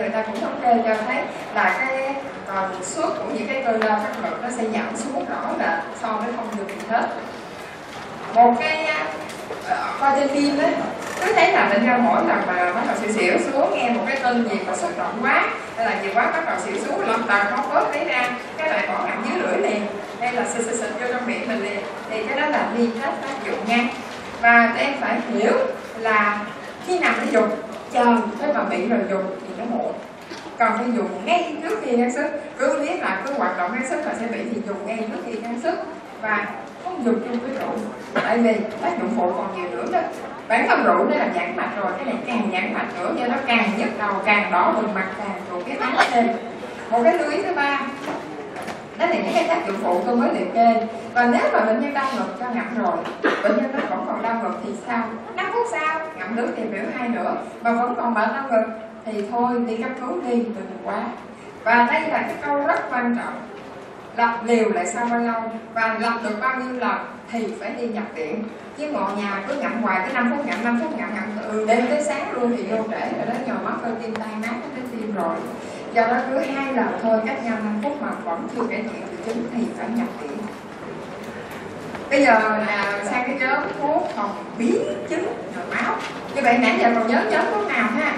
kê cho thấy là cái uh, suất cũng như cái cơn đau thắt ngực nó sẽ giảm xuống rõ rệt so với không dùng gì hết. Một cái uh, coi trên phim đấy, cứ thấy là bệnh nhân mỗi lần mà bắt đầu xỉu xỉu xuống, nghe một cái tin gì mà xúc động quá hay là gì quá bắt đầu xỉu xuống, lần lần không bớt lấy ra cái lại bỏ ngậm dưới lưỡi liền, hay là xịt xịt xịt vô trong miệng mình liền, thì cái đó là đi hết tác dụng nha. Và em phải hiểu là khi nào mới dùng, chờ tới mà bị rồi dùng thì nó muộn, còn phải dùng ngay trước khi gắng sức. Cứ biết là cứ hoạt động gắng sức là sẽ bị thì dùng ngay trước khi gắng sức, và không dùng chung với rượu, tại vì tác dụng phụ còn nhiều nữa đó. Bản thân rượu nó làm giãn mạch rồi, cái này càng giãn mạch nữa, do nó càng nhức đầu, càng đỏ bừng mặt, càng tụt cái áp lên. Một cái lưu ý thứ ba, đó là những cái tác dụng phụ tôi mới liệt kê. Và nếu mà bệnh nhân đau ngực cho ngậm rồi, bệnh nhân nó vẫn còn đau ngực thì sao? năm phút sau ngậm nước thì biểu hai nữa, mà vẫn còn bệnh đau ngực thì thôi đi cấp cứu đi, đừng quá. Và đây là cái câu rất quan trọng, lập liều lại sau bao lâu và lập được bao nhiêu lần thì phải đi nhập viện, chứ ngồi nhà cứ ngậm hoài cái năm phút ngậm, năm phút ngậm, ngậm từ đêm tới sáng luôn thì vô trễ rồi đó, nhồi mắt cơ tim tan nát đến tim rồi. Do đó cứ hai lần thôi, cách nhau năm phút mà vẫn chưa cải thiện triệu chứng thì phải nhập viện. Bây giờ là sang cái nhóm thuốc phòng biến chứng nhồi máu. Như vậy nãy giờ còn nhớ nhóm thuốc nào ha?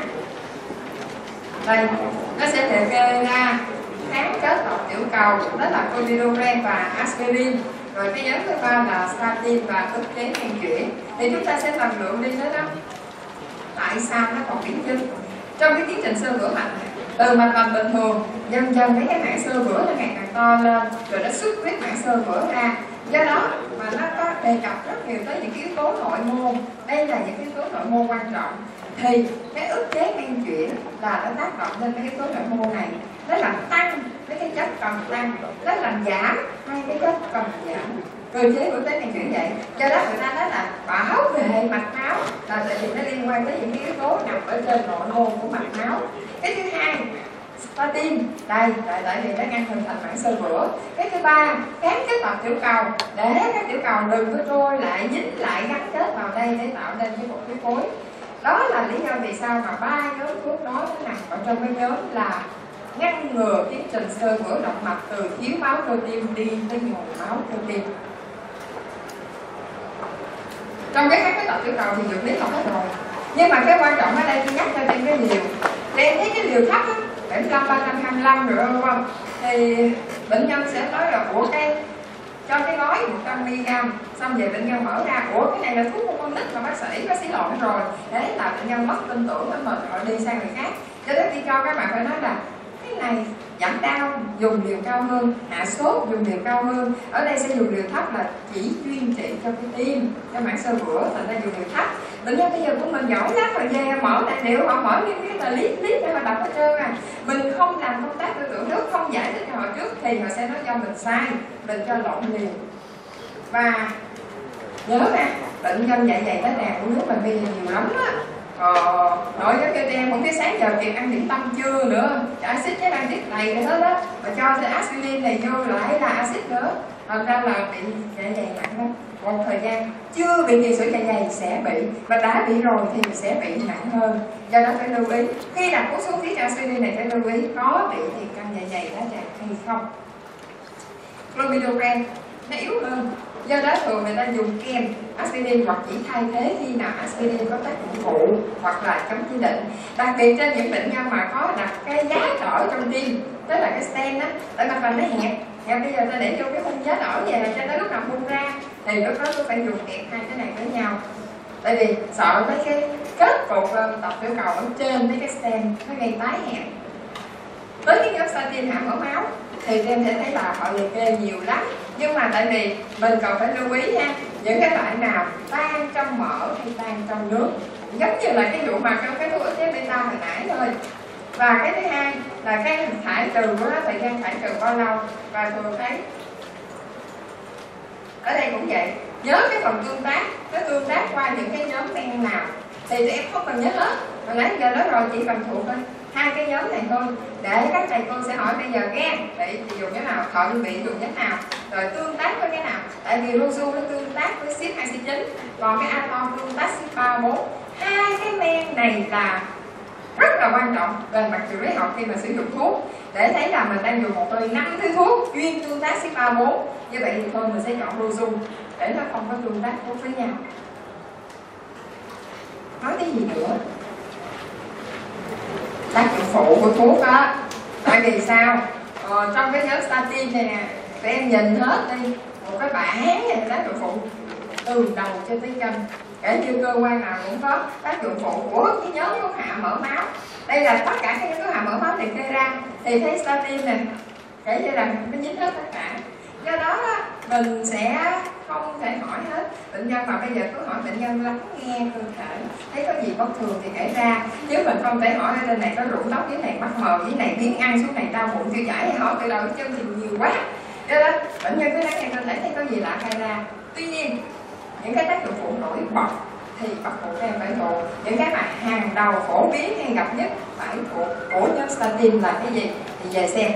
Đây, nó sẽ liệt kê ra kháng kết hợp tiểu cầu, đó là Clopidogrel và aspirin. Rồi cái nhóm thứ ba là statin và ức chế men chuyển. Thì chúng ta sẽ lần lượt đi tới đó. Tại sao nó còn biến chứng? Trong cái tiến trình xơ vữa mạch, từ mạch vành bình thường, dần dần cái mảng xơ vữa nó ngày càng to lên, rồi nó xuất huyết mảng xơ vữa ra. Do đó mà nó có đề cập rất nhiều tới những yếu tố nội môn. Đây là những yếu tố nội môn quan trọng. Thì cái ức chế men chuyển là nó tác động lên cái yếu tố nội môn này, nó làm tăng mấy cái chất cần tăng, nó làm giảm hai cái chất cần giảm. Cơ chế của tế men chuyển vậy. Do đó người ta nói là bảo vệ mạch máu là tại vì nó liên quan tới những cái yếu tố nằm ở trên nội môn của mạch máu. Cái thứ hai, statin, đây tại tại vì nó ngăn hình thành mảng xơ vữa. Cái thứ ba, kháng kết hợp tiểu cầu, để các tiểu cầu đừng có trôi lại, dính lại, gắn kết vào đây để tạo nên cái một cái khối. Đó là lý do vì sao mà ba nhóm thuốc đó nó nằm ở trong cái nhóm là ngăn ngừa tiến trình xơ vữa động mạch từ thiếu máu cơ tim đi tới nhồi máu cơ tim. Trong cái kháng kết hợp tiểu cầu thì dược lý học hết rồi, nhưng mà cái quan trọng ở đây tôi nhắc cho em cái liều. Thì em thấy cái liều thấp á, bảy mươi lăm, ba trăm hai mươi lăm rồi đúng không? Thì bệnh nhân sẽ nói là ủa cái cho cái gói một trăm mi li gam, xong về bệnh nhân mở ra, ủa cái này là thuốc của con nít mà bác sĩ bác sĩ lộn rồi. Đấy là bệnh nhân mất tin tưởng, nó mệt rồi đi sang người khác. Cho nên khi cho các bạn phải nói là cái này giảm đau dùng liều cao hơn, hạ sốt dùng liều cao hơn. Ở đây sẽ dùng liều thấp là chỉ chuyên trị cho cái tim, cho mảng xơ vữa, thành ra dùng liều thấp. Bệnh nhân bây giờ của mình giỏi lắm rồi, về mở tài liệu họ mở những cái là lý lý để mà đọc hết trơn à. Mình không làm công tác tư tưởng trước, không giải thích cho họ trước thì họ sẽ nói do mình sai, mình cho lộn liều. Và nhớ nè, bệnh nhân dạ dày tới nè uống nước mình bây giờ nhiều lắm á. Ờ, nội cái kêu em không biết sáng giờ kịp ăn điểm tâm chưa nữa, axit với axit này nữa hết á, mà cho cái aspirin này vô lại là axit nữa, thành ra là bị dạ dày nặng lắm. Một thời gian chưa bị tiền sử dạ dày sẽ bị, và đã bị rồi thì sẽ bị nặng hơn. Do đó phải lưu ý khi đặt uống xuống phía aspirin này, phải lưu ý có bị thì căn dạ dày đã chặt hay không. Clopidogrel nó yếu hơn, do đó thường người ta dùng kèm aspirin hoặc chỉ thay thế khi nào aspirin có tác dụng phụ hoặc là chống chỉ định. Đặc biệt trên những bệnh nhân mà có đặt cái giá đỡ trong tim, tức là cái stent á, tại mặt vành nó hẹp, hẹp bây giờ ta để vô cái khung giá đỡ về là cho tới lúc nào bung ra thì lúc đó tôi phải dùng kẹp hai cái này với nhau. Tại vì sợ mấy cái kết cục tập tiểu cầu ở trên mấy cái stent nó gây tái hẹp. Tới cái nhóm statin hạ mỡ máu thì em sẽ thấy là họ liệt kê nhiều lắm, nhưng mà tại vì mình cần phải lưu ý nha, những cái loại nào tan trong mỡ hay tan trong nước, giống như là cái vụ mà trong cái thuốc ức chế beta hồi nãy thôi. Và cái thứ hai là cái thải trừ của nó, thời gian thải trừ bao lâu, và thường thấy ở đây cũng vậy, nhớ cái phần tương tác, nó tương tác qua những cái nhóm men nào thì tụi em không cần nhớ hết, hồi nãy giờ đó rồi chỉ cần thuộc thôi hai cái nhóm này thôi, để các thầy cô sẽ hỏi bây giờ nghe để dùng cái nào, thợ đơn vị dùng cái nào, rồi tương tác với cái nào. Tại vì Rosu nó tương tác với xít hai xê chín, còn cái Aton tương tác xít ba bốn. Hai cái men này là rất là quan trọng về mặt trị lý học khi mà sử dụng thuốc, để thấy là mình đang dùng một hơi năm thứ thuốc chuyên tương tác sigma bốn. Như vậy thì thôi mình sẽ chọn Rozu để nó không có tương tác thuốc với nhau. Nói cái gì nữa? Tác dụng phụ của thuốc đó. Tại vì sao? Ờ, trong cái nhóm statin này nè, tụi em nhìn hết đi, một cái bảng này tác dụng phụ từ đầu cho tới chân, kể như cơ quan nào cũng có tác dụng phụ của cái nhóm thuốc hạ mỡ máu. Đây là tất cả các nhóm thuốc hạ mỡ máu liệt kê ra, thì thấy statin này kể như là nó dính hết tất cả. Do đó mình sẽ không thể hỏi hết bệnh nhân, mà bây giờ cứ hỏi bệnh nhân lắng nghe cơ thể, thấy có gì bất thường thì kể ra, chứ mình không thể hỏi ở trên này có rụng tóc, dưới này mắt mờ, dưới này biến ăn, xuống này đau bụng tiêu chảy, hay hỏi từ đầu đến chân thì nhiều quá. Do đó bệnh nhân cứ lắng nghe cơ thể, thấy có gì lạ khai ra. Tuy nhiên những cái tác dụng phụ nổi bật thì bắt buộc em phải thuộc những cái mà hàng đầu phổ biến hay gặp nhất, phải thuộc của nhóm statin là cái gì thì về xem.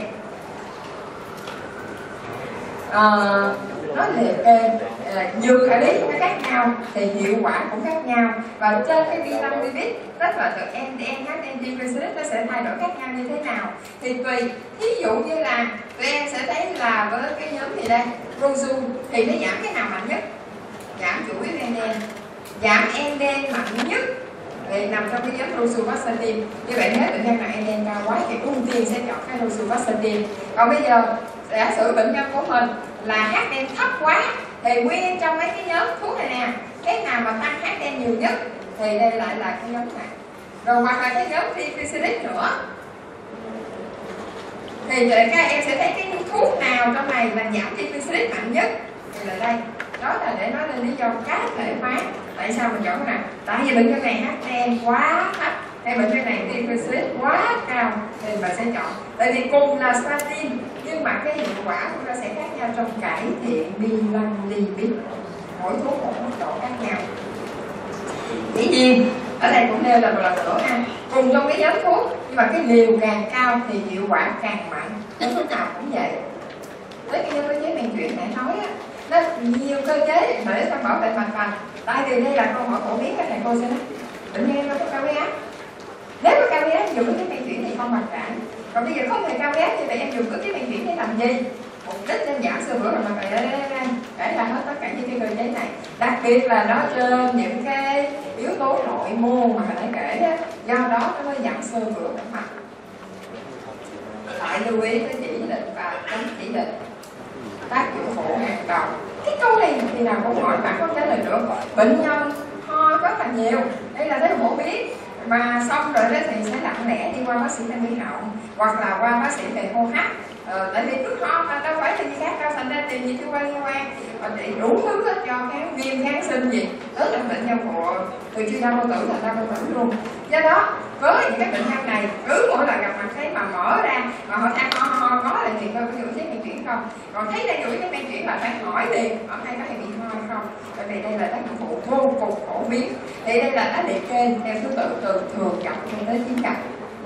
À, nó liệt kê dược thể lý nó khác nhau thì hiệu quả cũng khác nhau, và trên cái vi năm lipid tức là từ en đê en, hát en đê, nó sẽ thay đổi khác nhau như thế nào thì tùy. Thí dụ như là tụi em sẽ thấy là với cái nhóm gì đây, Rozu thì nó giảm cái nào mạnh nhất? Giảm chủ yếu en đê en. Giảm en đê en mạnh nhất thì nằm trong cái nhóm rosuvastatin. Như vậy nếu bệnh nhân nào en đê en cao quá thì ưu tiên sẽ chọn cái rosuvastatin. Còn bây giờ giả sử bệnh nhân của mình là hát đê en thấp quá thì nguyên trong mấy cái nhóm thuốc này nè, cái nào mà tăng hát đê en nhiều nhất thì đây lại là cái nhóm này. Rồi hoặc là cái nhóm triglycerides nữa, thì các em sẽ thấy cái thuốc nào trong này là giảm triglycerides mạnh nhất thì là đây. Đó là để nói lên lý do cá thể hóa tại sao mình chọn cái nào. Tại vì bệnh nhân này hát đê en quá thấp hay bệnh nhân này triglycerides quá cao thì mình sẽ chọn. Tại vì cùng là statin nhưng mà cái hiệu quả của nó sẽ khác nhau trong cải thiện bilirubin, mỗi thuốc một mức độ khác nhau. Dĩ nhiên ở đây cũng nêu là một lần nữa ha, cùng trong cái nhóm thuốc nhưng mà cái liều càng cao thì hiệu quả càng mạnh. Cái thuốc nào cũng vậy. Với cái cơ chế men chuyển nãy nói á, nó nhiều cơ chế để ta bảo vệ mạch vành. Tại vì đây là câu hỏi phổ biến các thầy cô sẽ nói bệnh nhân em có cao huyết áp, nếu có cao huyết áp dùng cái men chuyển thì không mặc cảm. Còn bây giờ không hề cao huyết áp thì em dùng cái men chuyển để làm gì? Mục đích nên giảm sơ vữa rồi mà phải để làm hết tất cả những cái cơ chế này. Đặc biệt là nó trên những cái yếu tố nội môn mà mình đã kể đó, do đó nó mới giảm sơ vữa động mạch. Lại lưu ý tới chỉ định và chống chỉ định. Tác dụng phụ hàng đầu. Cái câu này thì nào cũng hỏi bạn không trả lời được. Bệnh nhân ho rất là nhiều, đây là rất là phổ biến. Mà xong rồi đó thì sẽ lặng lẽ đi qua bác sĩ tai mũi họng hoặc là qua bác sĩ về hô hấp. Ờ, tại vì cứ ho mà đâu phải là gì khác đâu, thành ra tìm gì cơ quan liên quan và để đủ thứ hết cho kháng viêm kháng sinh gì tới là bệnh nhân của từ chuyên đa bao tử là đa bao tử luôn. Do đó với những cái bệnh nhân này cứ mỗi lần gặp mặt thấy mà mở ra mà họ than ho ho có là chuyện coi có dụng cái men chuyển không, còn thấy đây dụng cái men chuyển là phải hỏi liền ở hay có hay bị ho hay không, bởi vì đây là tác dụng phụ vô cùng phổ biến. Thì đây là đã liệt kê theo thứ tự từ thường gặp cho tới hiếm gặp.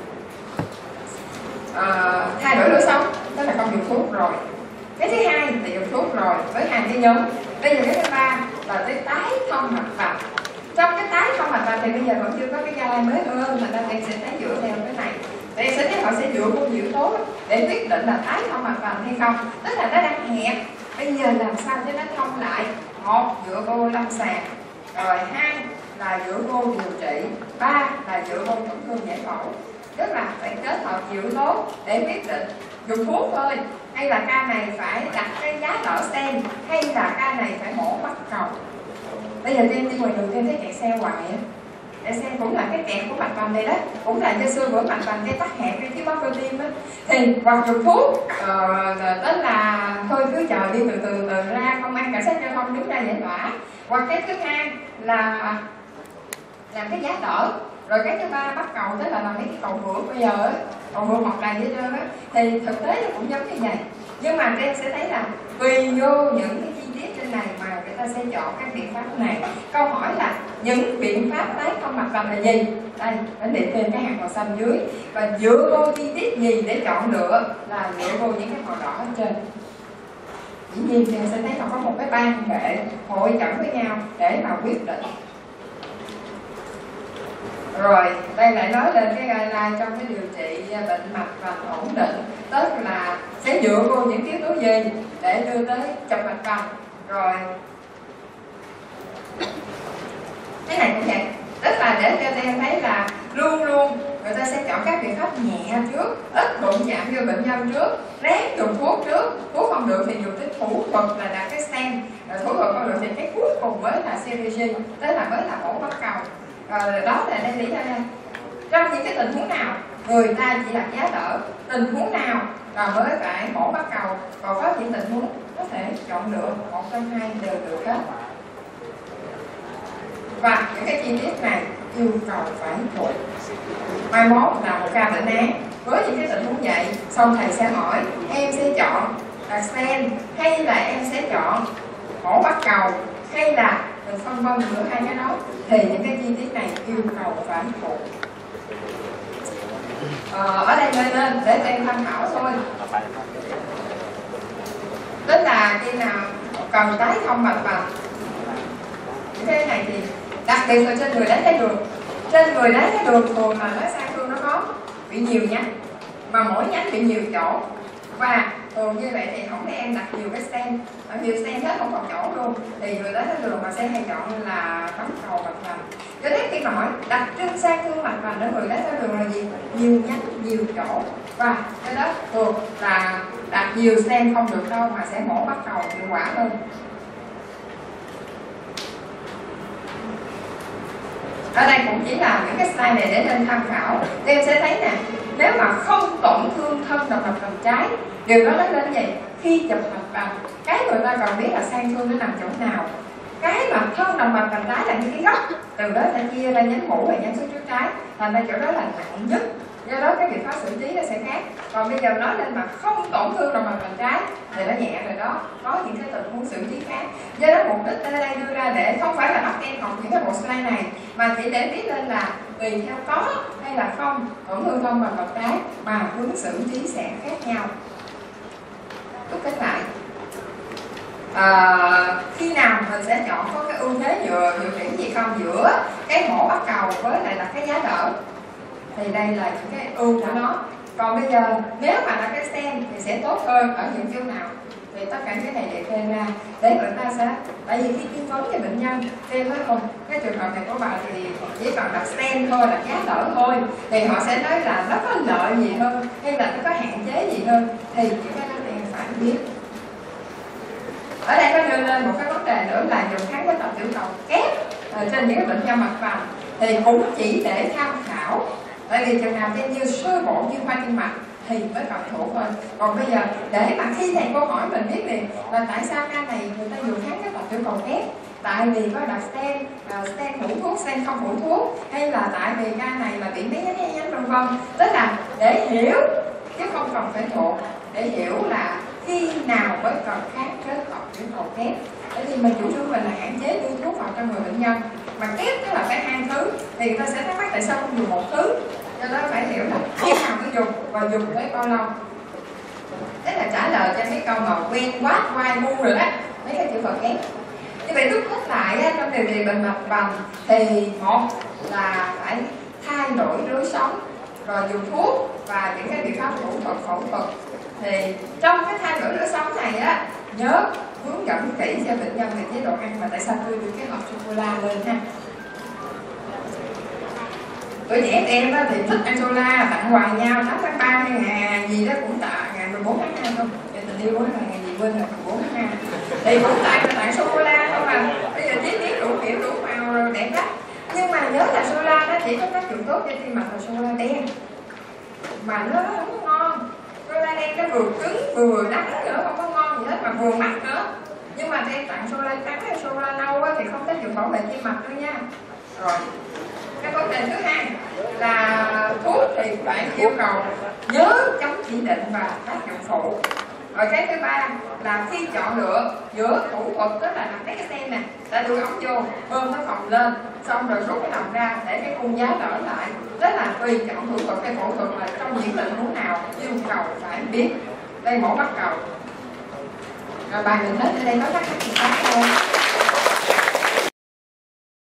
À, thay đổi lối sống tức là không dùng thuốc rồi. Cái thứ hai là dùng thuốc rồi với hai cái nhóm. Bây giờ cái thứ ba là tới tái thông mạch vành. Trong cái tái thông mạch vành thì bây giờ vẫn chưa có cái guideline mới hơn, mà ta sẽ thấy dựa theo cái này. Thì em sẽ thấy họ sẽ dựa vô nhiều yếu tố để quyết định là tái thông mạch vành hay không. Tức là nó đang hẹp, bây giờ làm sao cho nó thông lại. Một, dựa vô lâm sàng. Rồi hai là dựa vô điều trị. Ba là dựa vô tổn thương giải phẫu. Tức là phải kết hợp nhiều yếu tố để quyết định dùng thuốc thôi, hay là ca này phải đặt cái giá đỡ stent, hay là ca này phải mổ bắt cầu. Bây giờ em đi ngoài đường em thấy kẹt xe hoài á, kẹt xe cũng là cái kẹt của mạch vành này đó, cũng là do xưa bữa mạch vành cái tắc hẹp cái thiếu máu cơ tim á, thì hoặc dùng thuốc uh, tức là thôi cứ chờ đi từ từ từ ra, công an cảnh sát giao thông đứng ra giải tỏa. Hoặc cái thứ hai là làm cái giá đỡ. Rồi cái thứ ba bắt cầu, tức là làm mấy cái cầu vượt bây giờ á, cầu vượt một đầy hết trơn á, thì thực tế nó cũng giống như vậy. Nhưng mà em sẽ thấy là tùy vô những cái chi tiết trên này mà người ta sẽ chọn các biện pháp này. Câu hỏi là những biện pháp tái thông mạch vành là gì? Đây, anh liệt kê cái hạt màu xanh dưới. Và dựa vô chi tiết gì để chọn lựa là dựa vô những cái màu đỏ ở trên. Dĩ nhiên thì em sẽ thấy họ có một cái ban hệ hội chẩn với nhau để mà quyết định. Rồi đây lại nói lên cái guideline trong cái điều trị bệnh mạch vành ổn định, tức là sẽ dựa vô những yếu tố gì để đưa tới chụp mạch vành. Rồi cái này cũng vậy, tức là để cho các em thấy là luôn luôn người ta sẽ chọn các biện pháp nhẹ trước, ít đụng chạm vô bệnh nhân trước, ráng dùng thuốc trước, thuốc không được thì dùng tới thủ thuật là đặt cái stent, rồi thủ thuật không được thì cái cuối cùng mới là chirurgy, tức là mới là mổ bắt cầu. Rồi đó là đây lý do đây. Trong những cái tình huống nào người ta chỉ đặt giá đỡ, tình huống nào là mới phải mổ bắt cầu, còn có những tình huống có thể chọn được một trong hai đều được hết. Và những cái chi tiết này yêu cầu phải thuộc. Mai mốt là một ca bệnh án với những cái tình huống vậy, xong thầy sẽ hỏi em sẽ chọn đặt stent hay là em sẽ chọn mổ bắt cầu hay là mình phân vân giữa hai cái đó, thì những cái chi tiết này yêu cầu phải thuộc. Ờ, ở đây lên lên để em tham khảo thôi. Tức là khi nào cần tái thông mạch vành, những cái này thì đặc biệt là trên người đáy thái đường. Trên người đáy thái đường thường là nó sang thương nó có bị nhiều nhánh, mà mỗi nhánh bị nhiều chỗ, và thường như vậy thì không thấy em đặt nhiều cái stent, đặt nhiều stent hết không còn chỗ luôn, thì người đáy thái đường mà sẽ hay chọn là bấm cầu mạch vành. Cho nên khi mà hỏi đặc trưng sang thương mạch vành ở người đáy thái đường là gì? Nhiều nhánh, nhiều chỗ, và cái đó thường là đặt nhiều stent không được đâu, mà sẽ mổ bắt cầu hiệu quả hơn. Ở đây cũng chỉ là những cái slide này để nên tham khảo. Thì em sẽ thấy nè, nếu mà không tổn thương thân động mạch vành trái, điều đó nói lên gì? Khi chụp mạch vành, cái người ta cần biết là sang thương nó nằm chỗ nào. Cái mà thân động mạch vành trái là những cái góc, từ đó ta chia ra nhánh mũ và nhánh xuống trước trái, thành ra chỗ đó là nặng nhất. Do đó cái biện pháp xử trí nó sẽ khác. Còn bây giờ nói lên mà không tổn thương động mạch vành trái thì nó nhẹ rồi đó, có những cái tình huống xử trí khác. Do đó mục đích ở đây đưa ra để không phải là bắt em học những cái bộ slide này, mà chỉ để biết lên là tùy theo có hay là không tổn thương động mạch vành trái mà hướng xử trí sẽ khác nhau. Rút kết lại. À, khi nào mình sẽ chọn có cái ưu thế dựa điều khiển gì không giữa cái mổ bắt cầu với lại là cái giá đỡ, thì đây là những cái ưu của nó. Còn bây giờ nếu mà là cái stent thì sẽ tốt hơn ở những chỗ nào, thì tất cả cái này để thêm ra để người ta sẽ, tại vì khi tư vấn cho bệnh nhân thêm nói không, cái trường hợp này của bà thì chỉ cần đặt stent thôi, đặt giá đỡ thôi, thì họ sẽ nói là nó có lợi gì hơn hay là nó có hạn chế gì hơn, thì những cái đó thì em phải biết. Ở đây có đưa lên một cái vấn đề nữa là dùng kháng với tập tiểu cầu kép trên những cái bệnh nhân mạch vành, thì cũng chỉ để tham khảo. Tại vì chừng nào xem như sơ bộ như khoa tim mạch thì mới cần thuộc thôi. Còn bây giờ để mà khi thầy cô hỏi mình biết liền là tại sao ca này người ta dùng kháng cái tập tiểu cầu kép, tại vì có đặt stent, uh, stent phủ thuốc, stent không phủ thuốc, hay là tại vì ca này là bị mấy nhánh nhánh vân vân. Tức là để hiểu chứ không cần phải thuộc, để hiểu là khi nào mới cần kháng kết hợp tiểu cầu kép. Bởi vì mình chủ trương mình là hạn chế đưa thuốc vào trong người bệnh nhân, mà kép tức là phải hai thứ, thì người ta sẽ thắc mắc tại sao không dùng một thứ. Cho đó phải hiểu là khi nào mới dùng và dùng tới bao lâu. Thế là trả lời cho mấy câu mà quen quá, quay ngu rồi đó, mấy cái chữ vật kép. Như vậy rút hết lại trong điều trị bệnh mạch vành thì một là phải thay đổi lối sống, rồi dùng thuốc và những cái biện pháp thủ thuật, phẫu thuật. Thì trong cái thay đổi lối sống này á, nhớ hướng dẫn kỹ cho bệnh nhân về chế độ ăn, mà tại sao tôi đưa cái hộp sô-cô-la lên ha. Tuổi trẻ em đó thì thích ăn sô-la, tặng quà nhau tám tháng ba hay ngày gì đó cũng tạ, ngày mười bốn tháng hai không? Để tình yêu của là ngày gì quên rồi, mười bốn tháng hai. Thì cũng tặng tặng sô-cô-la không à. Bây giờ chế biến đủ kiểu đủ màu rồi đẹp lắm. Nhưng mà nhớ là sô-la nó chỉ có tác dụng tốt cho tim mạch là sô-la đen, mà nó không có ngon. Sô-la đen nó vừa cứng vừa đắng nữa, không có ngon gì hết mà vừa mặn nữa. Nhưng mà em tặng sô-la trắng hay sô-la nâu thì không tác dụng bảo vệ tim mạch đâu nha. Rồi cái vấn đề thứ hai là thuốc thì phải yêu cầu nhớ chống chỉ định và tác dụng phụ. Rồi cái thứ ba là khi chọn lựa giữa thủ thuật, tức là đặt cái stent nè, đã đưa ống vô, bơm nó phồng lên, xong rồi rút cái lòng ra để cái khung giá đỡ lại. Đó là tùy chọn thủ thuật hay phẫu thuật là trong những tình huống nào yêu cầu phải biết. Đây mổ bắt cầu. Rồi bài mình hết ở đây có thắc mắc gì khác không?